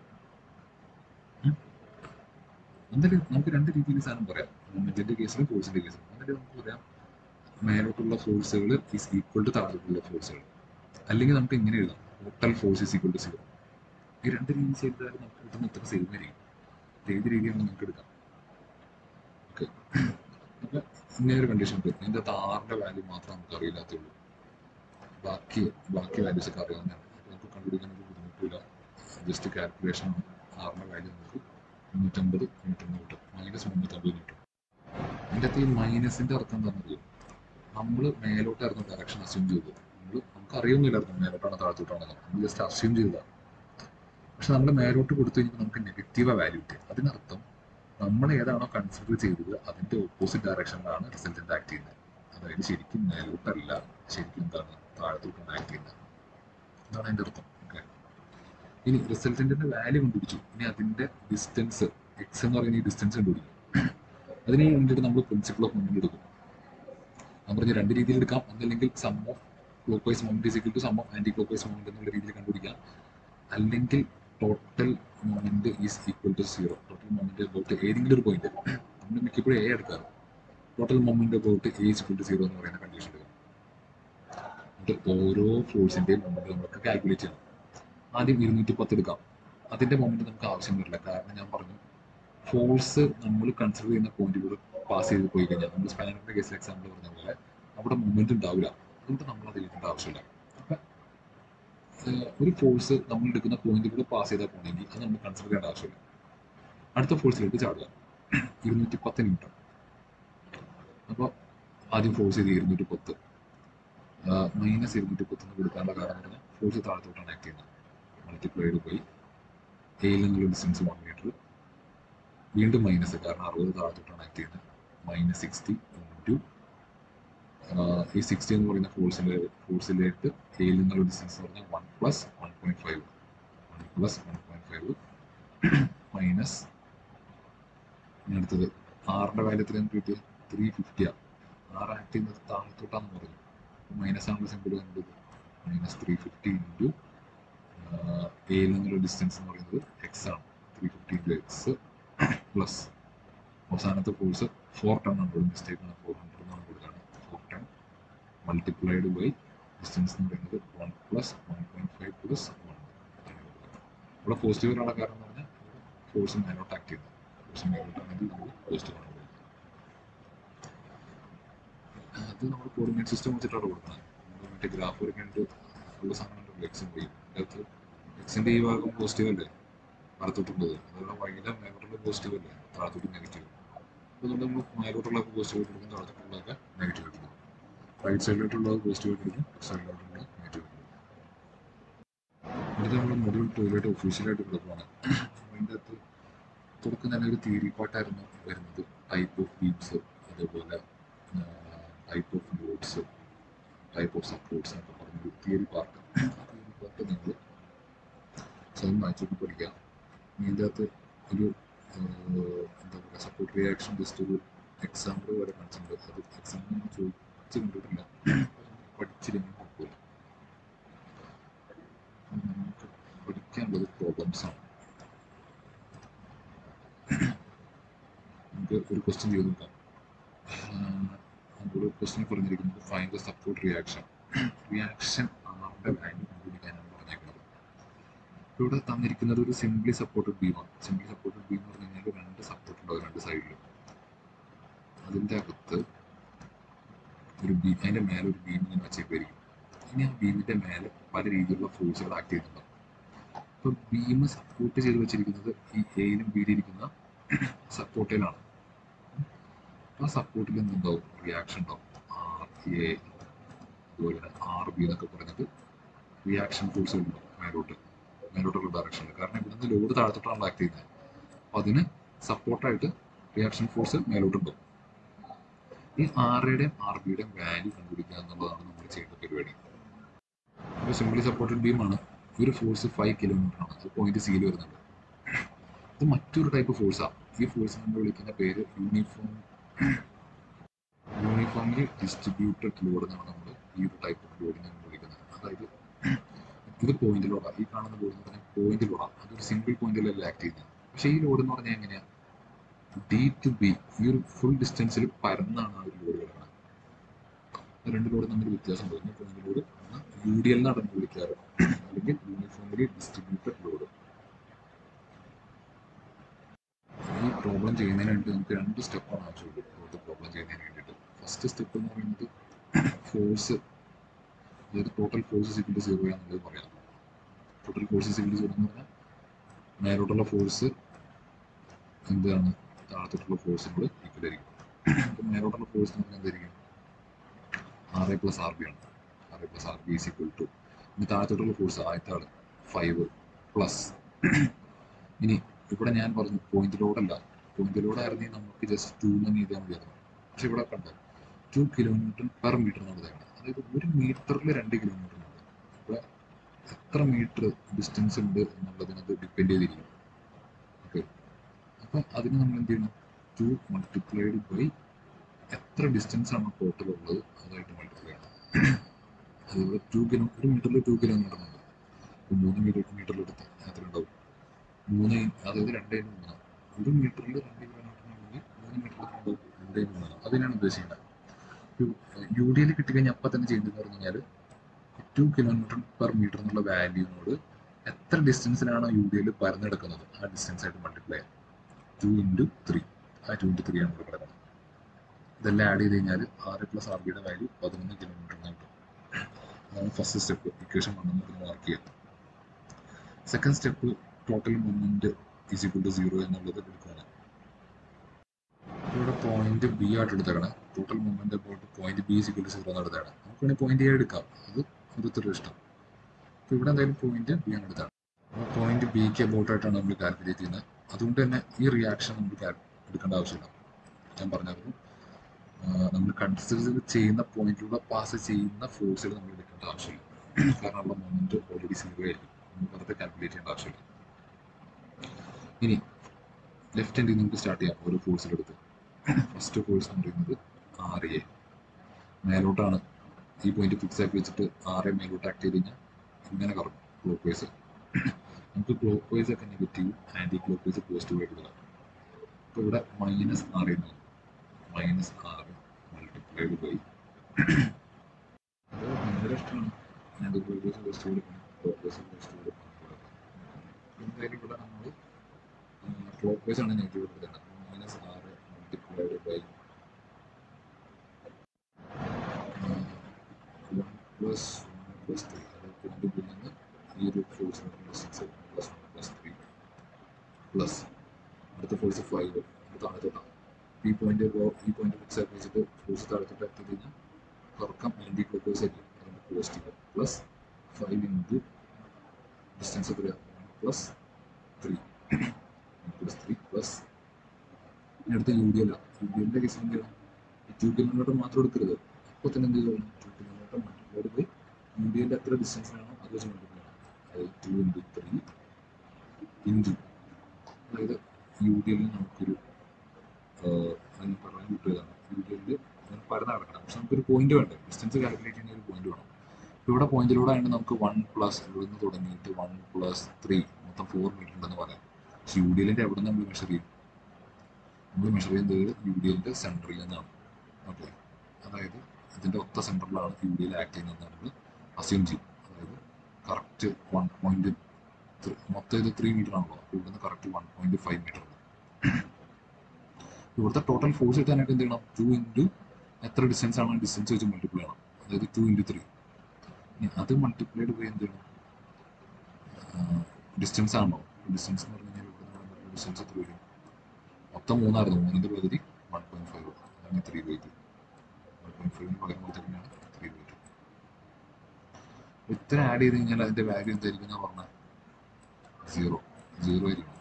എന്നിട്ട് നമുക്ക് രണ്ട് രീതിയിൽ സാധനം പറയാം. മൊമെന്റിന്റെ കേസിലും ഫോഴ്സിന്റെ കേസിലും. എന്നിട്ട് നമുക്ക് പറയാം മേലോട്ടുള്ള ഫോഴ്സുകൾ ഈസ് ഈക്വൽ ടു താഴോട്ടുള്ള ഫോഴ്സുകൾ. അല്ലെങ്കിൽ നമുക്ക് ഇങ്ങനെ എഴുതാം total force is equal to 0. ഈ രണ്ട് രീതി ചെയ്താൽ നമുക്ക് കിട്ടുന്ന ഉത്തരം സെയിം ആയിരിക്കും. ഏത് രീതിയാണ് നമുക്ക് എടുക്കാം. ഓക്കെ, അപ്പൊ ഇങ്ങനെ ഒരു കണ്ടീഷൻ ഉണ്ട്. ഇതിന്റെ ആറിന്റെ വാല്യൂ മാത്രമേ നമുക്ക് അറിയില്ലാത്തുള്ളൂ. ബാക്കി വാല്യൂസ് ഒക്കെ അറിയാവുന്നതാണ്. നമുക്ക് കണ്ടുപിടിക്കാൻ ഒരു ബുദ്ധിമുട്ടില്ല. ജസ്റ്റ് കാൽക്കുലേഷൻ ആറിന്റെ വാല്യൂ നമുക്ക് 350 ന്യൂട്ടൺ കിട്ടും. Minus 350 newton. അതിൻ്റെ അകത്ത് ഈ മൈനസിന്റെ അർത്ഥം എന്താണെന്ന് അറിയാം? നമ്മൾ മേലോട്ടായിരുന്നു ഡയറക്ഷൻ അസ്യൂം ചെയ്തത്. നമുക്ക് അറിയൊന്നുമില്ലായിരുന്നു മേലോട്ടാണോ താഴത്തോട്ടാണോ. നമ്മൾ ജസ്റ്റ് അസ്യൂം ചെയ്തതാണ്. പക്ഷെ നമ്മൾ മേലോട്ട് കൊടുത്തു കഴിഞ്ഞപ്പോൾ നമുക്ക് നെഗറ്റീവ് വാല്യൂ കിട്ടി. അതിനർത്ഥം നമ്മൾ ഏതാണോ കൺസിഡർ ചെയ്തത് അതിന്റെ ഓപ്പോസിറ്റ് ഡയറക്ഷനിലാണ് റിസൾട്ടന്റ് ആക്ട് ചെയ്യുന്നത്. അതായത് ശരിക്കും മേലോട്ടല്ല, ശരിക്കും എന്താണ് താഴത്തോട്ടാണ് ആക്ട് ചെയ്യുന്നത്. അതാണ് അതിന്റെ അർത്ഥം. ഓക്കെ, ഇനി റിസൾട്ടന്റിന്റെ വാല്യൂ കണ്ടുപിടിച്ചു. ഇനി അതിന്റെ ഡിസ്റ്റൻസ് എക്സ് എന്ന് പറയുന്ന ഈ ഡിസ്റ്റൻസ് കണ്ടുപിടിക്കും. അതിന് വേണ്ടിയിട്ട് നമ്മൾ പ്രിൻസിപ്പിൾ ഓഫ് മൊമെന്റ് എടുക്കും. ഞാൻ പറഞ്ഞ രണ്ട് രീതിയിൽ എടുക്കാം. ഒന്നല്ലെങ്കിൽ sum of clockwise moment is equal to sum of anti clockwise moment എന്നുള്ള രീതിയിൽ കണ്ടുപിടിക്കാം. അല്ലെങ്കിൽ total moment is equal to 0. Total moment about ഏതെങ്കിലും ഒരു പോയിന്റ്, നമ്മൾ മിക്കപ്പോഴും എ എടുക്കാറ്. Total moment about A is equal to 0 എന്ന് പറയുന്ന കണ്ടീഷൻ എടുക്കാം. എന്നിട്ട് ഓരോ ഫോഴ്സിന്റെയും മൊമെന്റ് നമുക്ക് കാൽക്കുലേറ്റ് ചെയ്യണം. ആദ്യം 210 എടുക്കാം. അതിന്റെ മൊമെന്റ് നമുക്ക് ആവശ്യം വരില്ല. കാരണം ഞാൻ പറഞ്ഞു ഫോഴ്സ് നമ്മൾ കൺസിഡർ ചെയ്യുന്ന പോയിന്റിലൂടെ പാസ് ചെയ്ത് പോയി കഴിഞ്ഞാൽ, നമ്മൾ സ്പാനറിന്റെ കേസിൽ എക്സാമ്പിൾ പറഞ്ഞ പോലെ അവിടെ മൊമെന്റ് ഉണ്ടാവില്ല. അതുകൊണ്ട് നമ്മൾ അത് എഴുതേണ്ട ആവശ്യമില്ല. അപ്പൊ ഒരു ഫോഴ്സ് നമ്മൾ എടുക്കുന്ന പോയിന്റിലൂടെ പാസ് ചെയ്താൽ പോകണമെങ്കിൽ അത് നമ്മൾ കൺസിഡർ ചെയ്യേണ്ട ആവശ്യമില്ല. അടുത്ത ഫോഴ്സിലേക്ക് ചാടുക 210 ന്യൂട്ടൺ. അപ്പോൾ ആദ്യം ഫോഴ്സ് ചെയ്ത് 210 മൈനസ് 210 കൊടുക്കാനുള്ള കാരണം എന്ന് പറഞ്ഞാൽ ഫോഴ്സ് താഴത്തോട്ടാണ് ആക്ട് ചെയ്യുന്നത്. മൾട്ടിപ്ലൈഡ് ബൈ എയിൽ നിന്നുള്ള ഡിസ്റ്റൻസ് 1 മീറ്റർ. വീണ്ടും മൈനസ്, കാരണം 60 താഴത്തോട്ടാണ് ആക്ട് ചെയ്യുന്നത്. മൈനസ് 60 ഇൻറ്റു ഈ 60 എന്ന് പറയുന്ന ഫോഴ്സിലേക്ക് എയിൽ നിന്നുള്ള ഡിസ്റ്റൻസ് എന്ന് പറഞ്ഞാൽ 1 പ്ലസ് 1.5 മൈനസ് അടുത്തത് ആറിന്റെ വാല്യത്തിൽ നമുക്ക് കിട്ടിയത് 350. 6 ആക്ട് ചെയ്യുന്നത് താഴത്തോട്ടാന്ന് പറഞ്ഞു. മൈനസ് ആണുള്ള സിമ്പിൾ കണ്ടത്. മൈനസ് 350 ഇൻറ്റു എയിൽ നിന്നുള്ള ഡിസ്റ്റൻസ് എന്ന് പറയുന്നത് എക്സ് ആണ്. 350 ഇൻറ്റു എക്സ് പ്ലസ് അവസാനത്തെ ഫോഴ്സ് 4 ടൺ ആണ്. മിസ്റ്റേക്ക് ആണ്, 400 എന്നാണ് കൊടുക്കുകയാണ്. 4 ടൺ മൾട്ടിപ്ലൈഡ് ബൈ ഡിസ്റ്റൻസ് എന്ന് പറയുന്നത് 1 പ്ലസ് 1.5 പ്ലസ് 1. ഇവിടെ പോസിറ്റീവ് വരാനുള്ള കാരണം എന്ന് പറഞ്ഞാൽ ഫോഴ്സ് മേലോട്ട് ആക്ട് ചെയ്യുന്നത്. ഫോഴ്സ് മേലോട്ടാണെങ്കിൽ നമ്മൾ പോസിറ്റീവ് ആണ്. അത് നമ്മൾ കോർഡിനേറ്റ് സിസ്റ്റം വെച്ചിട്ടാണ് കൊടുക്കുന്നത്. മറ്റേ ഗ്രാഫ് വരയ്ക്കാനായിട്ട് ഉള്ള സാധനം എക്സും വൈയും. അതിനകത്ത് എക്സിന്റെ ഈ ഭാഗം പോസിറ്റീവ് അല്ലേ വലത്തോട്ടുള്ളത്, അതുപോലെ വൈകിട്ട് മേലോട്ടുള്ള പോസിറ്റീവ് അല്ലേ താഴത്തോട്ട് നെഗറ്റീവ്. അതുകൊണ്ട് നമ്മൾ മേലോട്ടുള്ള പോസിറ്റീവ് ആയിട്ട് എടുക്കും, താഴത്തോട്ടുള്ളതൊക്കെ നെഗറ്റീവ് എടുക്കും. റൈറ്റ് സൈഡിലോട്ടുള്ളത് പോസിറ്റീവ് ആയിട്ട് എടുക്കും, ലെഫ്റ്റ് സൈഡിലോട്ടുള്ളത് നെഗറ്റീവ് എടുക്കും. ഇത് നമ്മൾ മൊഡ്യൂൾ 2 ഒഫീഷ്യലായിട്ട് കൊടുക്കുകയാണ്. അതിൻ്റെ അകത്ത് തുടക്കം തന്നെ ഒരു തിയറി പാർട്ടായിരുന്നു വരുന്നത്. ടൈപ്പ് ഓഫ് ബീംസ്, അതേപോലെ type of loads, type of supports എന്നൊക്കെ പറഞ്ഞൊരു തിയറി പാർട്ട്. ആ തിയറി പാർട്ട് നിങ്ങൾ സ്വയം വായിച്ചൊക്കെ പഠിക്കാം. ഇതിൻ്റെ അകത്ത് ഒരു എന്താ പറയുക, സപ്പോർട്ട് റിയാക്ഷൻ ജസ്റ്റ് ഒരു എക്സാമ്പിൾ വരെ കാണിച്ചിട്ടുണ്ട്. അത് എക്സാമ്പിൾ ഞാൻ ചോദിച്ച് കണ്ടിട്ടില്ല, പഠിച്ചില്ലെങ്കിൽ കുഴപ്പമില്ല. നമുക്ക് പഠിക്കാനുള്ളത് പ്രോബ്ലംസ് ആണ്. നമുക്ക് ഒരു ക്വസ്റ്റ്യൻ ചെയ്ത് നോക്കാം. നമ്മളോട് ക്വസ്റ്റ്യൻ പറഞ്ഞിരിക്കുന്നത് find the support reaction. Reaction ആരുടെ വാല്യൂ കണ്ടുപിടിക്കാനാണ് പറഞ്ഞേക്കുന്നത്. ഇവിടെ തന്നിരിക്കുന്നത് ഒരു സിംപ്ലി സപ്പോർട്ടഡ് ബീമാണ്. സിംപ്ലി സപ്പോർട്ടഡ് ബീം എന്ന് പറഞ്ഞു കഴിഞ്ഞാൽ രണ്ട് സപ്പോർട്ട് ഉണ്ടാവും രണ്ട് സൈഡിലും. അതിൻ്റെ അകത്ത് ഒരു ബീം, അതിൻ്റെ മേലെ ഒരു ബീം ഇങ്ങനെ വെച്ചേക്കുമായിരിക്കും. ഇനി ആ ബീമിൻ്റെ മേലെ പല രീതിയിലുള്ള ഫോഴ്സുകൾ ആക്ട് ചെയ്യുന്നുണ്ടാവും. അപ്പോൾ ബീം സപ്പോർട്ട് ചെയ്ത് വെച്ചിരിക്കുന്നത് ഈ എയിലും ബിയിലും ഇരിക്കുന്ന സപ്പോർട്ടിലാണ്. ആ സപ്പോർട്ടിൽ എന്തുണ്ടാവും? റിയാക്ഷൻ ഉണ്ടാവും. ആർ എ അതുപോലെ തന്നെ ആർ ബി എന്നൊക്കെ പറഞ്ഞിട്ട് റിയാക്ഷൻ ഫോഴ്സുകൾ ഉണ്ടാവും മേലോട്ടുള്ള ഡയറക്ഷനിൽ. കാരണം ഇവിടുന്ന് ലോഡ് താഴത്തോട്ടാണ് ആക്ട് ചെയ്യുന്നത്. അപ്പം അതിന് സപ്പോർട്ടായിട്ട് റിയാക്ഷൻ ഫോഴ്സ് മേലോട്ടുണ്ടാവും. ഈ ആർ എയുടെയും ആർ ബിയുടെയും വാല്യൂ കണ്ടുപിടിക്കുക എന്നുള്ളതാണ് നമ്മൾ ചെയ്യുന്ന പരിപാടി. ഇപ്പോൾ സിംപ്ലി സപ്പോർട്ടഡ് ബീമാണ്. ഒരു ഫോഴ്സ് 5 kN ആണ്. അത് പോയിന്റ് സിയിൽ വരുന്നുണ്ട്. ഇത് മറ്റൊരു ടൈപ്പ് ഫോഴ്സാണ്. ഈ ഫോഴ്സ് നമ്മൾ വിളിക്കുന്ന പേര് യൂണിഫോംലി ഡിസ്ട്രിബ്യൂട്ടഡ് ലോഡ് എന്നാണ് നമ്മൾ ഈ ഒരു ടൈപ്പ് ഓഫ് ലോഡിനെ നമ്മൾ വിളിക്കുന്നത്. അതായത് ഇത് പോയിന്റ് ലോഡാണ്. ഈ കാണുന്ന ലോഡ് എന്ന് പറഞ്ഞാൽ പോയിന്റ് ലോഡാണ്. അതൊരു സിംഗിൾ പോയിന്റിലല്ല ആക്ട് ചെയ്യുന്നത്. പക്ഷേ ഈ ലോഡ് എന്ന് പറഞ്ഞാൽ എങ്ങനെയാണ്? ഡി ടു ബി, ഈ ഒരു ഫുൾ ഡിസ്റ്റൻസിൽ പരന്നാണ് ആ ഒരു ലോഡ് കിടക്കുന്നത്. രണ്ട് ലോഡ് തമ്മിൽ വ്യത്യാസം വരുന്നു. Point load U D L എന്നാണ് നമ്മൾ വിളിക്കാറ്, അല്ലെങ്കിൽ യൂണിഫോംലി ഡിസ്ട്രിബ്യൂട്ടഡ് ലോഡ്. ഈ പ്രോബ്ലം ചെയ്യുന്നതിന് വേണ്ടി നമുക്ക് രണ്ട് സ്റ്റെപ്പാണ് ആവശ്യമുള്ളൂ. ഇവിടുത്തെ പ്രോബ്ലം ചെയ്യുന്നതിന് വേണ്ടിയിട്ട് ഫസ്റ്റ് സ്റ്റെപ്പ് എന്ന് പറയുന്നത് ഫോഴ്സ്, അതായത് ടോട്ടൽ ഫോഴ്സ് സിഗ്നൽ 0 എന്നുള്ളത് പറയാം. ടോട്ടൽ ഫോഴ്സ് സിഗ്നൽ 0 എന്ന് പറഞ്ഞാൽ മേലോട്ടുള്ള ഫോഴ്സ് എന്താണ് താഴത്തോട്ടുള്ള ഫോഴ്സിനോട് ഈക്വൽ ആയിരിക്കും. അപ്പം മേലോട്ടുള്ള ഫോഴ്സ് എന്ന് പറഞ്ഞാൽ എന്തായിരിക്കും? R A plus R B ആണ്. R A plus R B is equal to, ഇനി താഴത്തോട്ടുള്ള ഫോഴ്സ് ആദ്യത്തെ ആൾ 5 പ്ലസ്, ഇനി ഇവിടെ ഞാൻ പറഞ്ഞു പോയിന്റ് ലോഡല്ല. പോയിന്റ് ലോഡ് ആയിരുന്നെങ്കിൽ നമുക്ക് ജസ്റ്റ് 2 എന്ന് എഴുതാൻ മതിയായിരുന്നു. പക്ഷെ ഇവിടെ കണ്ടോ 2 kN/m എന്നുള്ളതാണ്. അതായത് 1 മീറ്ററിൽ 2 kN ഉണ്ട്. ഇവിടെ എത്ര മീറ്റർ ഡിസ്റ്റൻസ് ഉണ്ട് എന്നുള്ളതിനത് ഡിപ്പെൻഡ് ചെയ്തിരിക്കും. ഓക്കെ, അപ്പം അതിന് നമ്മൾ എന്ത് ചെയ്യണം? 2 മൾട്ടിപ്ലൈഡ് ബൈ എത്ര ഡിസ്റ്റൻസ് ആണ് ടോട്ടൽ ഉള്ളത് അതായിട്ട് മൾട്ടിപ്ലൈ ചെയ്യണം. അതുപോലെ 1 മീറ്ററിൽ 2 kN ഉണ്ട്. അപ്പോൾ 3 മീറ്ററിൽ എടുത്ത് എത്ര ഉണ്ടാവും? 3, അതായത് 2/3. 1 മീറ്ററിൽ 2 kN ഉണ്ടെങ്കിൽ 3 മീറ്ററിൽ ഉണ്ടാവും 2/3. അതിനാണ് ഉദ്ദേശിക്കുന്നത്. യു ഡി എൽ കിട്ടിക്കഴിഞ്ഞാൽ അപ്പം തന്നെ ചെയ്യുന്നതെന്ന് പറഞ്ഞു കഴിഞ്ഞാൽ 2 kN/m എന്നുള്ള വാല്യൂനോട് എത്ര ഡിസ്റ്റൻസിലാണ് യു ഡി എൽ പരന്നെടുക്കുന്നത് ആ ഡിസ്റ്റൻസ് ആയിട്ട് മൾട്ടിപ്ലൈ ചെയ്യാം. 2 × 3, ആ 2 × 3 ആണ് ഇവിടെ കിടക്കുന്നത്. ഇതെല്ലാം ആഡ് ചെയ്ത് കഴിഞ്ഞാൽ ആർ എ പ്ലസ് ആർ ബിയുടെ വാല്യൂ 11 kN കിട്ടും. അതാണ് ഫസ്റ്റ് സ്റ്റെപ്പ്. ഇക്വേഷൻ 1 എന്ന് മാർക്ക് ചെയ്യാം. Second step total moment is equal to 0 എന്നുള്ളത് എടുക്കുകയാണ്. ഇവിടെ പോയിന്റ് ബി ആയിട്ട് എടുത്തേക്കണം. Total moment about point B is equal to 0 എന്ന് എടുത്തേക്കണം. നമുക്ക് വേണമെങ്കിൽ പോയിന്റ് എ എടുക്കാം, അത് ഓരോരുത്തരുടെ ഇഷ്ടം. അപ്പോൾ ഇവിടെ എന്തായാലും പോയിന്റ് ബി ആണ് എടുത്താണ്. അപ്പോൾ പോയിന്റ് ബിക്ക് അബൌട്ടായിട്ടാണ് നമ്മൾ കാൽക്കുലേറ്റ് ചെയ്യുന്നത്. അതുകൊണ്ട് തന്നെ ഈ റിയാക്ഷൻ നമ്മൾ എടുക്കേണ്ട ആവശ്യമില്ല. ഞാൻ പറഞ്ഞായിരുന്നു, നമ്മൾ കൺസിഡർ ചെയ്യുന്ന പോയിന്റിലൂടെ പാസ് ചെയ്യുന്ന ഫോഴ്സുകൾ നമ്മൾ എടുക്കേണ്ട ആവശ്യമില്ല. കാരണം അവിടെ മൊമെന്റ് ഓൾറെഡി 0 ആയിരിക്കും. നമ്മൾ വെറുതെ കാൽക്കുലേറ്റ് ചെയ്യേണ്ട ആവശ്യമില്ല. ഇനി ലെഫ്റ്റ് ഹാൻഡിൽ നമുക്ക് സ്റ്റാർട്ട് ചെയ്യാം. ഓരോ ഫോഴ്സിലെടുത്ത് ഫസ്റ്റ് ഫോഴ്സ് എന്ന് പറയുന്നത് ആർ എ മേലോട്ടാണ്. ഈ പോയിന്റ് ഫിക്സ് ആക്കി വെച്ചിട്ട് ആർ എ മേലോട്ട് ആക്ട് ചെയ്ത് കഴിഞ്ഞാൽ ഇങ്ങനെ കറങ്ങും ക്ലോക്ക് വൈസ്. നമുക്ക് ക്ലോക്ക് വൈസ് ഒക്കെ negative, anti clock vice positive ആയിട്ട് എടുക്കാം. അപ്പോൾ ഇവിടെ മൈനസ് ആർ എന്ന് മൈനസ് ആർ മൾട്ടിപ്ലൈഡ് ബൈ, അത് നിങ്ങളുടെ ഇഷ്ടമാണ്. ആൻറ്റി ക്ലോക്ക് വൈസ് പോസിറ്റീവ് എടുക്കണം, ക്ലോക്ക് വൈസ് പോസിറ്റീവ് എടുക്കണം. എന്തായാലും ഇവിടെ നമ്മൾ ക്ലോക്ക് വൈസ് ആണ് നെഗറ്റീവ് എടുക്കുന്നത്. മൈനസ് ആർ മൾട്ടിപ്ലൈഡ് ബൈ 1 + 1 + 3, അതായത് പോയിന്റ് ബിയിൽ നിന്ന് ഈ ഒരു ഫോഴ്സിനുള്ള ഡിസ്റ്റൻസ് 1 + 1 + 3 പ്ലസ് അടുത്ത ഫോഴ്സ് 5 താഴത്തോട്ടാണ്. ഈ പോയിന്റ് ഫിക്സ് ആക്കി വെച്ചിട്ട് ഫോഴ്സ് താഴത്തോട്ട് ആക്ട് ചെയ്ത് കഴിഞ്ഞാൽ കറക്കം ആൻറ്റി ക്ലോക്ക് വൈസ് ആയിരിക്കും. അതുകൊണ്ട് പോസിറ്റീവ് പ്ലസ് 5 × ഡിസ്റ്റൻസ് എത്രയാണ്? 1+3 1+3 പ്ലസ് അടുത്ത യു ഡി എൽ യുടെ കേസ് എന്ത് ചെയ്യണം? 2 കിലോമീറ്റർ മാത്രം എടുക്കരുത്. അപ്പോൾ തന്നെ എന്ത് ചെയ്യണം? 2 kilometre multiplied by U D എല്ലിൻ്റെ എത്ര ഡിസ്റ്റൻസ് ആണോ അത് വെച്ച് മൾട്ടിപ്ലൈ ചെയ്യണം. അതായത് 2 × 3 ഇൻറ്റു, അതായത് യു ഡി എല്ലിന് നമുക്കൊരു അതിന് പറയാൻ കിട്ടിയതാണ്. യു ഡി എല്ലിൽ പരന്ന കിടക്കണം. പക്ഷെ നമുക്കൊരു പോയിന്റ് വേണ്ടേ? ഡിസ്റ്റൻസ് കാൽക്കുലേറ്റ് ചെയ്യുന്ന ഒരു പോയിന്റ് വേണം. ഇപ്പോൾ ഇവിടെ പോയിന്റിലൂടെ ആയതുകൊണ്ട് നമുക്ക് 1+ ഇവിടുന്ന് തുടങ്ങിയിട്ട് 1+3 മൊത്തം 4 മീറ്റർ ഉണ്ടെന്ന് പറയാം. പക്ഷെ യു ഡി എല്ലിൻ്റെ എവിടെ നിന്ന് നമ്മൾ മെഷർ ചെയ്യും? നമ്മൾ മെഷർ ചെയ്യുന്നത് യു ഡി എല്ലിൻ്റെ സെൻറ്ററിൽ നിന്നാണ്. ഓക്കെ, അതായത് ഇതിൻ്റെ ഒത്ത സെൻറ്ററിലാണ് യു ഡി എൽ ആക്ട് ചെയ്യുന്നത് നമ്മൾ അസ്യൂം ചെയ്യും. അതായത് കറക്റ്റ് 1.3 മൊത്തം ഇത് 3 മീറ്റർ ആണല്ലോ. അപ്പോൾ ഇവിടുന്ന് കറക്റ്റ് 1.5 മീറ്റർ ഉണ്ട്. ഇവിടുത്തെ ടോട്ടൽ ഫോഴ്സ് കിട്ടാനായിട്ട് എന്ത് ചെയ്യണം? 2 ഇൻറ്റു എത്ര ഡിസ്റ്റൻസ് ആണ് ഡിസ്റ്റൻസ് വെച്ച് മൾട്ടിപ്ലൈ ചെയ്യണം. അതായത് 2 × 3. അത് മൾട്ടിപ്ലൈഡ് ബൈ എന്ത് ചെയ്യണം? ഡിസ്റ്റൻസ് ആണോ? ഡിസ്റ്റൻസ് എന്ന് പറഞ്ഞു കഴിഞ്ഞാൽ ഇവിടെ ഡിസ്റ്റൻസ് എത്ര വരും? മൊത്തം 3 ആയിരുന്നു. 3ൻ്റെ പകുതി 1.5, അതാണ് 3/2. 1.5 പകരം കൊടുത്തിട്ടാണ് 3/2. ഇത്ര ആഡ് ചെയ്ത് കഴിഞ്ഞാൽ അതിൻ്റെ വാല്യൂ എന്തായിരിക്കും എന്നാണ് പറഞ്ഞാൽ? 0 ആയിരിക്കും.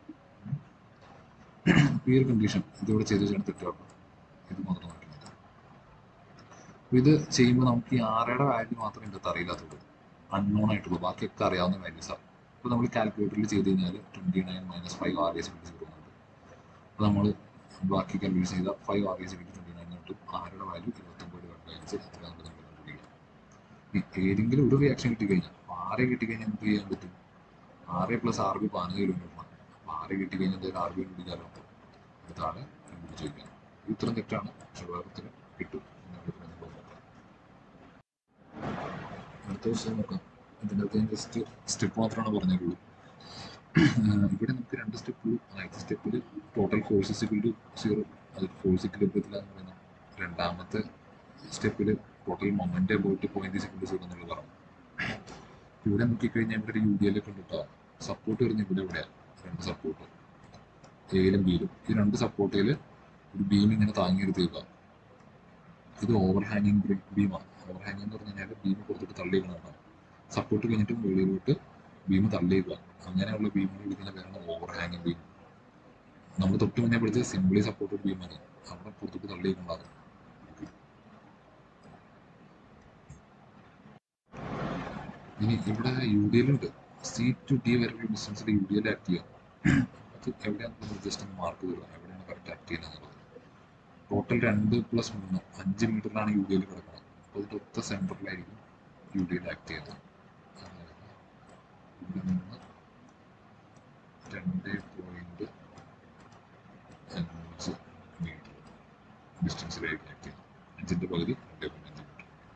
ഈ ഒരു കണ്ടീഷൻ ഇതിവിടെ ചെയ്ത് വെച്ചാൽ തെറ്റാണ്. ഇത് മാത്രം നോക്കുന്നത്. ഇത് ചെയ്യുമ്പോൾ നമുക്ക് ഈ ആറയുടെ വാല്യൂ മാത്രമേ ഇതിൻ്റെ അറിയില്ലാത്തുള്ളൂ, അൺനോൺ ആയിട്ടുള്ളൂ. ബാക്കിയൊക്കെ അറിയാവുന്ന വാല്യൂസാണ്. ഇപ്പോൾ നമ്മൾ കാൽക്കുലേറ്ററിൽ ചെയ്ത് കഴിഞ്ഞാൽ 29 - 5 RAs = 0 എന്നുണ്ട്. അപ്പോൾ നമ്മൾ ബാക്കി കാൽക്കുലേറ്റ് ചെയ്ത 5 RAs = 29 കിട്ടും. ആരുടെ വാല്യൂ 29/5 എത്രയാണെന്ന് നമ്മൾ കണ്ടുപിടിക്കും. ഏതെങ്കിലും ഒരു റിയാക്ഷൻ കിട്ടിക്കഴിഞ്ഞാൽ, ആരെ കിട്ടിക്കഴിഞ്ഞാൽ എന്ത് ചെയ്യാൻ പറ്റും? RA + RB 15 കിലോമീറ്ററാണ്. അപ്പോൾ RA കിട്ടിക്കഴിഞ്ഞാൽ എന്തായാലും RB കണ്ടുപിടിക്കാമല്ലോ. ഇതാണ് കണ്ടുപിടിച്ച് വയ്ക്കുക. ഉത്തരം തെറ്റാണ്, പക്ഷെ വേറെ ഉത്തരം കിട്ടും. അടുത്ത ദിവസം നോക്കാം. ഇതിൻ്റെ അകത്ത് ഞാൻ ജസ്റ്റ് സ്റ്റെപ്പ് മാത്രമാണ് പറഞ്ഞുള്ളൂ. ഇവിടെ നമുക്ക് 2 സ്റ്റെപ്പ്. ആദ്യത്തെ സ്റ്റെപ്പിൽ ടോട്ടൽ ഫോഴ്സ് = 0, അത് ഫോഴ്സ് ഇക്വിലിബ്രിയത്തിലാണെന്ന് പറയുന്നത്. രണ്ടാമത്തെ സ്റ്റെപ്പിൽ ടോട്ടൽ മൊമെന്റ് അബൌട്ട് പോയിന്റ് = 0 എന്നുള്ളത് പറഞ്ഞു. ഇവിടെ നോക്കിക്കഴിഞ്ഞാൽ ഇവിടെ ഒരു യു ഡി എൽ ഒക്കെ ഉണ്ട് കേട്ടോ. സപ്പോർട്ട് വരുന്നത് ഇവിടെയാണ്. 2 സപ്പോർട്ട്, എയിലും ബിയിലും. ഈ 2 സപ്പോർട്ടിൽ ഒരു ബീം ഇങ്ങനെ താങ്ങി എടുത്തേക്കുക. ഇത് ഓവർ ഹാങ്ങിങ് ബീമാണ്. ഓവർ ഹാങ്ങിങ് എന്ന് പറഞ്ഞു കഴിഞ്ഞാൽ ബീം കൊടുത്തിട്ട് തള്ളിയിരിക്കണം. സപ്പോർട്ട് കഴിഞ്ഞിട്ടും വെളിയിലോട്ട് ബീം തള്ളിയേക്കുക. അങ്ങനെയുള്ള ബീമിനെ വിളിക്കുന്ന പേരാണ് ഓവർ ഹാങ്ങിങ് ബീം. നമ്മൾ തൊട്ട് മുന്നേ പഠിച്ച സിംപ്ലി സപ്പോർട്ടഡ് ബീമാണ്. അവിടെ പുറത്തോട്ട് തള്ളിയേക്കുന്നത്. ഇനി ഇവിടെ യു ഡി എൽ ഉണ്ട്. C to D വരെയുള്ള ഡിസ്റ്റൻസിൽ യു ഡി എൽ ആക്ട് ചെയ്യാം. അത് എവിടെയാണെന്ന് ജസ്റ്റ് ഒന്ന് മാർക്ക് ചെയ്യുക, എവിടെയാണ് കറക്റ്റ് ആക്ട് ചെയ്യുന്നത്. ടോട്ടൽ 2 + 3 5 മീറ്ററിലാണ് യു ഡി എൽ കിടക്കുന്നത്. അപ്പോൾ ഇതിൻ്റെ ഒത്ത സെൻറ്ററിലായിരിക്കും യു ഡി എൽ ആക്ട് ചെയ്യുന്നത്. ഇവിടെ നിന്ന് 2.5 മീറ്റർ ഡിസ്റ്റൻസിലായിരിക്കും ആക്ട് ചെയ്യുന്നത്. 5ൻ്റെ പകുതി 2.5 മീറ്റർ.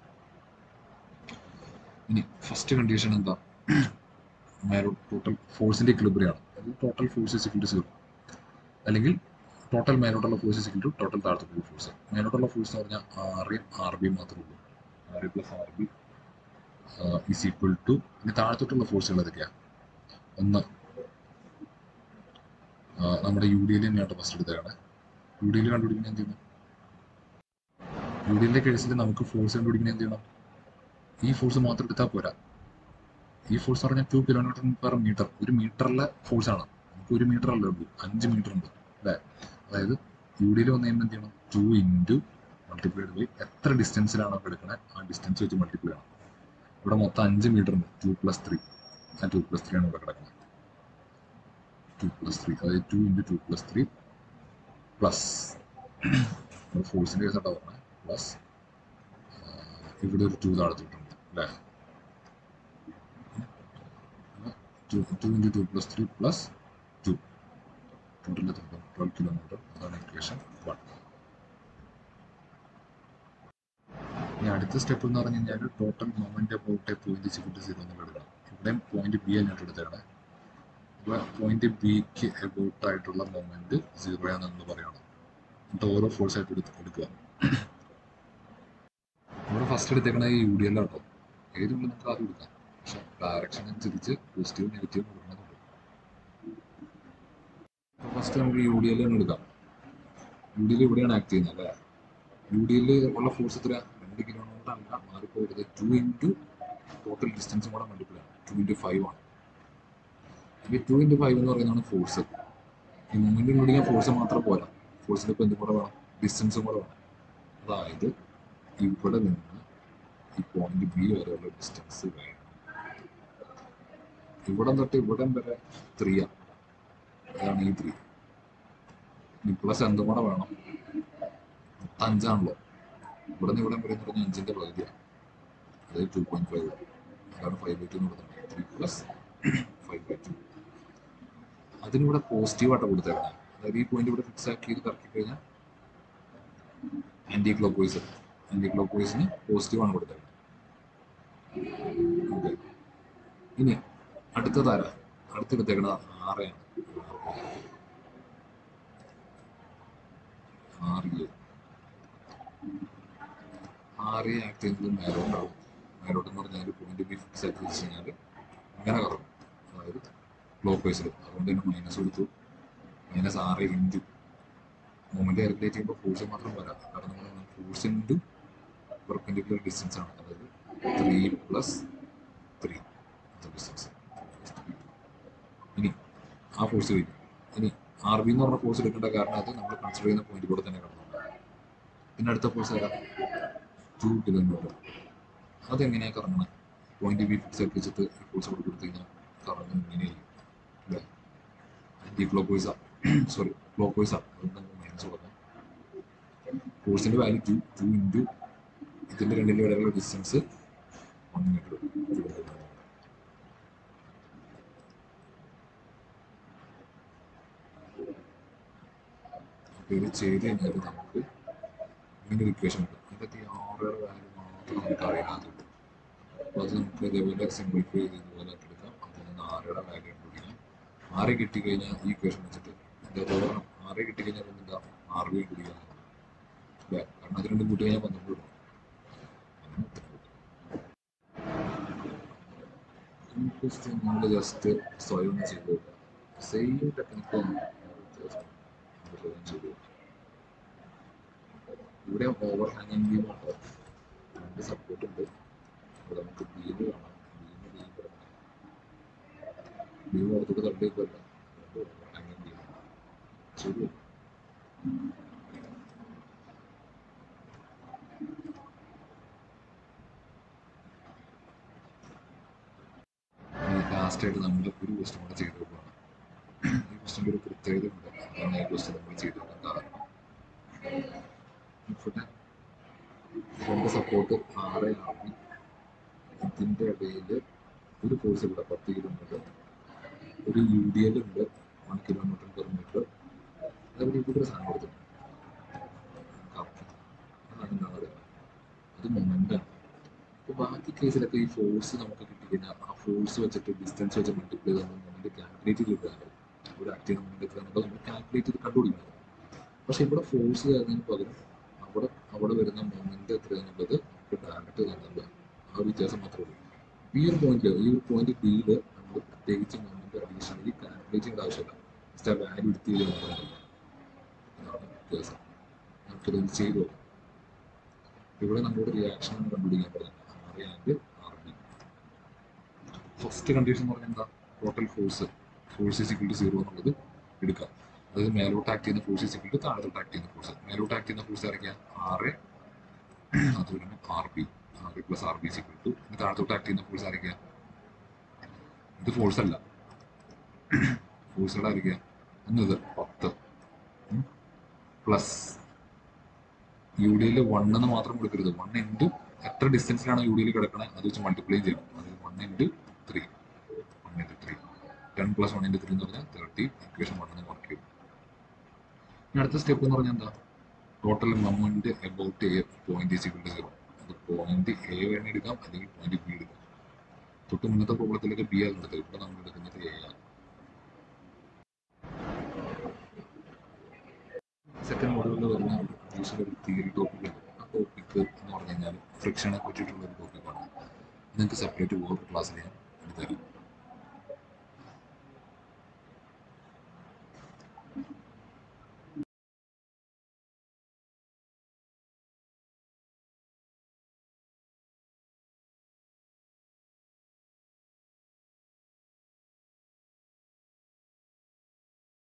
ഇനി ഫസ്റ്റ് കണ്ടീഷൻ എന്താ? ടോട്ടൽ ഫോഴ്സിൻ്റെ ഇക്വിലിബ്രിയം ആണ്. അത് ടോട്ടൽ ഫോഴ്സ് = 0, അല്ലെങ്കിൽ ടോട്ടൽ മേലോട്ടുള്ള ഫോഴ്സ് = ടോട്ടൽ താഴത്തോട്ടുള്ള ഫോഴ്സ്. മേലോട്ടുള്ള ഫോഴ്സ് എന്ന് പറഞ്ഞാൽ RAയും RBയും മാത്രമേ ഉള്ളൂ. RA + RB = ഇനി താഴത്തോട്ടുള്ള ഫോഴ്സുകൾ ഏതൊക്കെയാണ്? ഒന്ന് നമ്മുടെ യു ഡി എൽ തന്നെയാണ് ഫസ്റ്റ് എടുത്തതാണ്. യു ഡി എൽ കണ്ടുപിടിക്കുന്നത് എന്ത് ചെയ്യണം? യു ഡി എല്ലിൻ്റെ കേസിൽ നമുക്ക് ഫോഴ്സ് കണ്ടുപിടിക്കുന്നത് എന്ത് ചെയ്യണം? ഈ ഫോഴ്സ് മാത്രം എടുത്താൽ പോരാ. ഈ ഫോഴ്സ് പറഞ്ഞാൽ 2 kN/m. ഒരു മീറ്ററിലെ ഫോഴ്സാണ്. നമുക്ക് 1 മീറ്റർ അല്ലേ ഉള്ളൂ, 5 മീറ്റർ ഉണ്ട് അല്ലേ? അതായത് യു ഡിയിൽ വന്നു കഴിയുമ്പോൾ എന്ത് ചെയ്യണം? 2 × മൾട്ടിപ്ലൈഡ് ബൈ എത്ര ഡിസ്റ്റൻസിലാണ് അവിടെ എടുക്കണേ ആ ഡിസ്റ്റൻസ് വെച്ച് മൾട്ടിപ്ലൈ ചെയ്യണം. ഇവിടെ മൊത്തം 5 മീറ്റർ ഉണ്ട്. 2+3, ആ 2+3 ആണ് ഇവിടെ കിടക്കുന്നത്. 2+3, അതായത് 2 × 2+3 പ്ലസ് ഫോഴ്സിൻ്റെ കേസ് ആയിട്ടാണ് പറഞ്ഞത്. പ്ലസ് ഇവിടെ ഒരു 2 താഴത്തോട്ടുണ്ട് അല്ലേ? 2 × 2+3 പ്ലസ് 2, ടോട്ടൽ 12 കിലോമീറ്റർ. അതാണ് ഇക്വേഷൻ 1. ഇനി അടുത്ത സ്റ്റെപ്പ് എന്ന് പറഞ്ഞു കഴിഞ്ഞാൽ total moment about A point = 0 എന്നുള്ള എടുക്കണം. ഇവിടെ പോയിന്റ് ബി ആയിട്ട് എടുത്തതാണ്. ഇവിടെ പോയിന്റ് ബിക്ക് അബൌട്ട് ആയിട്ടുള്ള മൊമെന്റ് 0 ആണെന്ന് പറയണം. എന്നിട്ട് ഓരോ ഫോഴ്സ് ആയിട്ട് എടുക്കുക. ഇവിടെ ഫസ്റ്റ് എടുത്തേക്കണത് യു ഡി എൽ ആട്ടോ. ഏതുകൊണ്ട് നമുക്ക് ആദ്യം എടുക്കാം, പക്ഷെ ഡയറക്ഷൻ അനുസരിച്ച് പോസിറ്റീവ് നെഗറ്റീവ് കൊടുക്കണമെന്നുണ്ട്. ഫസ്റ്റ് നമുക്ക് യു ഡി എൽ തന്നെ എടുക്കാം. യു ഡി എൽ ഇവിടെയാണ് ആക്ട് ചെയ്യുന്നത് അല്ലേ? യു ഡി എൽ ഉള്ള ഫോഴ്സ് എത്ര? 2 കിലോമീറ്റർ അല്ല, മാറിപ്പോയത് 2 × ടോട്ടൽ ഡിസ്റ്റൻസും കൂടെ മൾട്ടിപ്ലൈ ആണ്. 2 × 5 ആണ്. ഈ 2 × 5 എന്ന് പറയുന്നതാണ് ഫോഴ്സ്. ഈ മൊമെന്റ് കണ്ടുപിടിക്കാൻ ഫോഴ്സ് മാത്രം പോരാ, ഫോഴ്സിന്റെ ഇപ്പം എന്തും കൂടെ വേണം, ഡിസ്റ്റൻസും കൂടെ വേണം. അതായത് ഇവിടെ നിന്ന് ഈ പോയിന്റ് ബി വരെയുള്ള ഡിസ്റ്റൻസ് വേണം. ഇവിടം തൊട്ട് ഇവിടം വരെ 3 ആണ്, അതാണ് ഈ 3. ഇനി പ്ലസ് എന്തും കൂടെ വേണം, 5ആണല്ലോ. ഇവിടെ നിന്ന് ഇവിടം വരെ എന്ന് പറഞ്ഞാൽ 5ന്റെ പകുതിയാണ്, അതായത് 2.5. അതാണ് 5/2 എന്ന് പറയുന്നത്. 3 + 5/2. അതിനിവിടെ പോസിറ്റീവായിട്ട് കൊടുത്തേക്കണം. അതായത് ഈ പോയിന്റ് ഇവിടെ ഫിക്സ് ആക്കി ഇത് കറക്കി കഴിഞ്ഞാൽ ആന്റി ക്ലോക്ക് വൈസിന് പോസിറ്റീവാണ് കൊടുത്തേക്കുന്നത്. ഓക്കെ, ഇനി അടുത്തതാരാ? അടുത്തെടുത്തേക്കണത് 6 ആണ്. 6 ആക്ട് ചെയ്യുന്നത് മേലോട്ടാണ്. മേലോട്ടെന്ന് പറഞ്ഞാൽ പോയിന്റ് ബി ഫിക്സ് ആക്കി വെച്ച് കഴിഞ്ഞാൽ അങ്ങനെ കറങ്ങും, അതായത് ക്ലോക്ക് വൈസിൽ. അതുകൊണ്ട് തന്നെ മൈനസ് കൊടുത്തു. -6 ഇൻറ്റു മൊമെന്റ് കാൽക്കുലേറ്റ് ചെയ്യുമ്പോൾ ഫോഴ്സ് മാത്രം വരാം, കാരണം നമ്മൾ ഫോഴ്സ് ഇൻറ്റു പെർപെൻഡിക്കുലർ ഡിസ്റ്റൻസ് ആണ്, അതായത് 3 + 3 ഡിസ്റ്റൻസ്. ഇനി ആ ഫോഴ്സ് കഴിഞ്ഞു. ഇനി RB എന്ന് പറഞ്ഞ ഫോഴ്സ് എടുക്കേണ്ട കാരണം അത് നമ്മൾ കൺസിഡർ ചെയ്യുന്ന പോയിന്റ് കൂടെ തന്നെ കിടന്നു. പിന്നെ അടുത്ത ഫോഴ്സ് ഏതാ? 2 kN. അതെങ്ങനെയാണ് കറങ്ങണം? പോയിന്റ് ബി ഫിക്സ് ആക്കി വെച്ചിട്ട് ഫോഴ്സ് കൂടെ കൊടുത്തു കഴിഞ്ഞാൽ കറങ്ങുന്നത് ഇങ്ങനെയായിരിക്കും അല്ലേ? ആന്റി ക്ലോക്ക് വൈസാ, സോറി ക്ലോക്ക് വൈസാ. അതുകൊണ്ട് നമുക്ക് മൈനസ് കൊടുക്കാം. ഫോഴ്സിന്റെ വാല്യൂ 2 ഇൻറ്റു ഇതിന്റെ രണ്ടിന്റെ ഇടയിലുള്ള ഡിസ്റ്റൻസ് 1 മീറ്റർ. അപ്പോൾ ഇത് ചെയ്ത് കഴിഞ്ഞാൽ നമുക്ക് ഇങ്ങനെ ഒരു ഇക്വേഷൻ കിട്ടും. ഇതൊക്കെ ഈ ആറയുടെ വാല്യൂ മാത്രം നമുക്ക് അറിയാതുള്ളൂ. അപ്പോൾ അത് നമുക്ക് ഇതേപോലെ സിംപ്ലിഫൈ ചെയ്ത് ഇതുപോലെ എടുക്കാം. അതിൽ നിന്ന് 6യുടെ വാല്യൂ കണ്ടുപിടിക്കാം. 6 കിട്ടിക്കഴിഞ്ഞാൽ ഈ ഇക്വേഷൻ വെച്ചിട്ട് ഇതേപോലെ 6 കിട്ടിക്കഴിഞ്ഞാൽ എന്താ RB കണ്ടുപിടിക്കാം അല്ലേ? കാരണം അത് രണ്ടും കൂട്ടി കഴിഞ്ഞാൽ 12 കിട്ടും. ഈ ക്വസ്റ്റ്യൻ നമ്മൾ ജസ്റ്റ് സ്വയം ചെയ്ത് നോക്കുക. സെയിം ടെക്നിക്കാണ് സ്വയം ചെയ്ത് നോക്കുക. ഇവിടെ ഓവർ ഹാങ്ങിങ് ബീം ഉണ്ട്, 2 സപ്പോർട്ട് ഉണ്ട്. ഇവിടെ നമുക്ക് ബീം കാണാം, ബീം കൊടുത്തിട്ട് തള്ളിയേക്കല്ല, ഓവർ ഹാങ്ങിങ് ബീം ശരി. ലാസ്റ്റായിട്ട് നമ്മൾ ഒരു ക്വസ്റ്റ്യൻ കൂടെ ചെയ്ത് നോക്കുകയാണ്. ഈ ക്വസ്റ്റ്യൻ്റെ ഒരു പ്രത്യേകത ഉണ്ട്, അതാണ് ഈ ക്വസ്റ്റ്യൻ നമ്മൾ ചെയ്ത് നോക്കാൻ കാരണം. ഇവിടെ 2 സപ്പോർട്ട് 6 RB, ഇതിൻ്റെ ഇടയിൽ ഒരു ഫോഴ്സ് ഇവിടെ 10 kN, ഒരു UDL ഉണ്ട് 1 km/m. അതേപോലെ ഇവിടെ ഒരു സാധനം കൊടുത്തിട്ടുണ്ട്, അതാണ് എന്താണ് പറയുക, അത് മൊമെൻ്റാണ്. അപ്പോൾ ബാക്കി കേസിലൊക്കെ ഈ ഫോഴ്സ് നമുക്ക് കിട്ടിക്കഴിഞ്ഞാൽ ആ ഫോഴ്സ് വെച്ചിട്ട് ഡിസ്റ്റൻസ് വെച്ച് മൾട്ടിപ്ലൈ ചെയ്ത് നമ്മൾ മൊമെന്റ് കാൽക്കുലേറ്റ് ചെയ്ത് വിടാറുണ്ട്. ഒരു ആക്ട് ചെയ്യുന്ന മൊമെന്റ് എത്രയാണെന്നുള്ളത് നമ്മൾ കാൽക്കുലേറ്റ് ചെയ്ത് കണ്ടുപിടിക്കുന്നത്. പക്ഷേ ഇവിടെ ഫോഴ്സ് ചെയ്യുന്നതിന് പകരം അവിടെ വരുന്ന മൊമെന്റ് എത്രയാണെന്നുള്ളത് നമുക്ക് ഡയറക്റ്റ് തന്നില്ല. ആ ഒരു വ്യത്യാസം മാത്രമേ ഉള്ളൂ. ഈ ഒരു പോയിന്റ് ബിയിൽ നമ്മൾ പ്രത്യേകിച്ച് മൊമെന്റ് അഡീഷണലി കാൽക്കുലേറ്റ് ചെയ്യേണ്ട ആവശ്യമില്ല. ജസ്റ്റ് ആ വാല്യൂ എടുത്ത് ചെയ്ത് മാത്രമല്ല. ഇതാണ് വ്യത്യാസം. നമുക്കിത് ചെയ്തു നോക്കാം. ഇവിടെ നമ്മുടെ റിയാക്ഷൻ കണ്ടുപിടിക്കാൻ പറ്റില്ല. RB. ഫസ്റ്റ് കണ്ടീഷൻ എന്ന് പറഞ്ഞാൽ എന്താ? ടോട്ടൽ ഫോഴ്സ് =0 എന്നുള്ളത് എടുക്കാം. അതായത് മേലോട്ട് ആക്ട് ചെയ്യുന്ന ഫോഴ്സ് താഴോട്ട് ആക്ട് ചെയ്യുന്ന ഫോഴ്സ്. മേലോട്ട് ആക്ട് ചെയ്യുന്ന ഫോഴ്സ് ആയിരിക്കാം 6, അതുപോലെ തന്നെ RB + RB = താഴത്തോട്ട് ആക്ട് ചെയ്യുന്ന ഫോഴ്സ് ആയിരിക്കാം, ഇത് ഫോഴ്സ് അല്ല, ഫോഴ്സുകൾ ആയിരിക്കാം എന്നത് 10 പ്ലസ് UDL 1 എന്ന് മാത്രം കൊടുക്കരുത്. 1 ഇൻറ്റു എത്ര ഡിസ്റ്റൻസിലാണ് UDL കിടക്കണത് അത് വെച്ച് മൾട്ടിപ്ലൈ ചെയ്യണം. അതായത് 1 × 3 10 + 1 × 3 എന്ന് പറഞ്ഞാൽ 30. ഇക്വേഷൻ 1 മാർക്ക് ചെയ്യും. ഇനി അടുത്ത സ്റ്റെപ്പ് എന്ന് പറഞ്ഞാൽ എന്താ? Total moment about A point =0. അത് പോയിന്റ് എ വേണേ എടുക്കാം, അല്ലെങ്കിൽ പോയിന്റ് ബി എടുക്കാം. തൊട്ട് മുന്നത്തെ പ്രോബ്ലത്തിലൊക്കെ ബി ആണ് എടുത്തത്, ഇവിടെ നമ്മൾ എടുക്കുന്നത് എ ആണ്. സെക്കൻഡ് മോഡ്യൂളിൽ വരുന്ന ഒരു തിയറി ടോപ്പിക്കാണ്. ആ ടോപ്പിക്ക് എന്ന് പറഞ്ഞു കഴിഞ്ഞാൽ ഫ്രിക്ഷനെ പറ്റിയിട്ടുള്ള ഒരു ടോപ്പിക്കാണ്. നിങ്ങൾക്ക് സെപ്പറേറ്റ് വേറെ ക്ലാസ്സിൽ ഞാൻ എടുത്തുതരാം.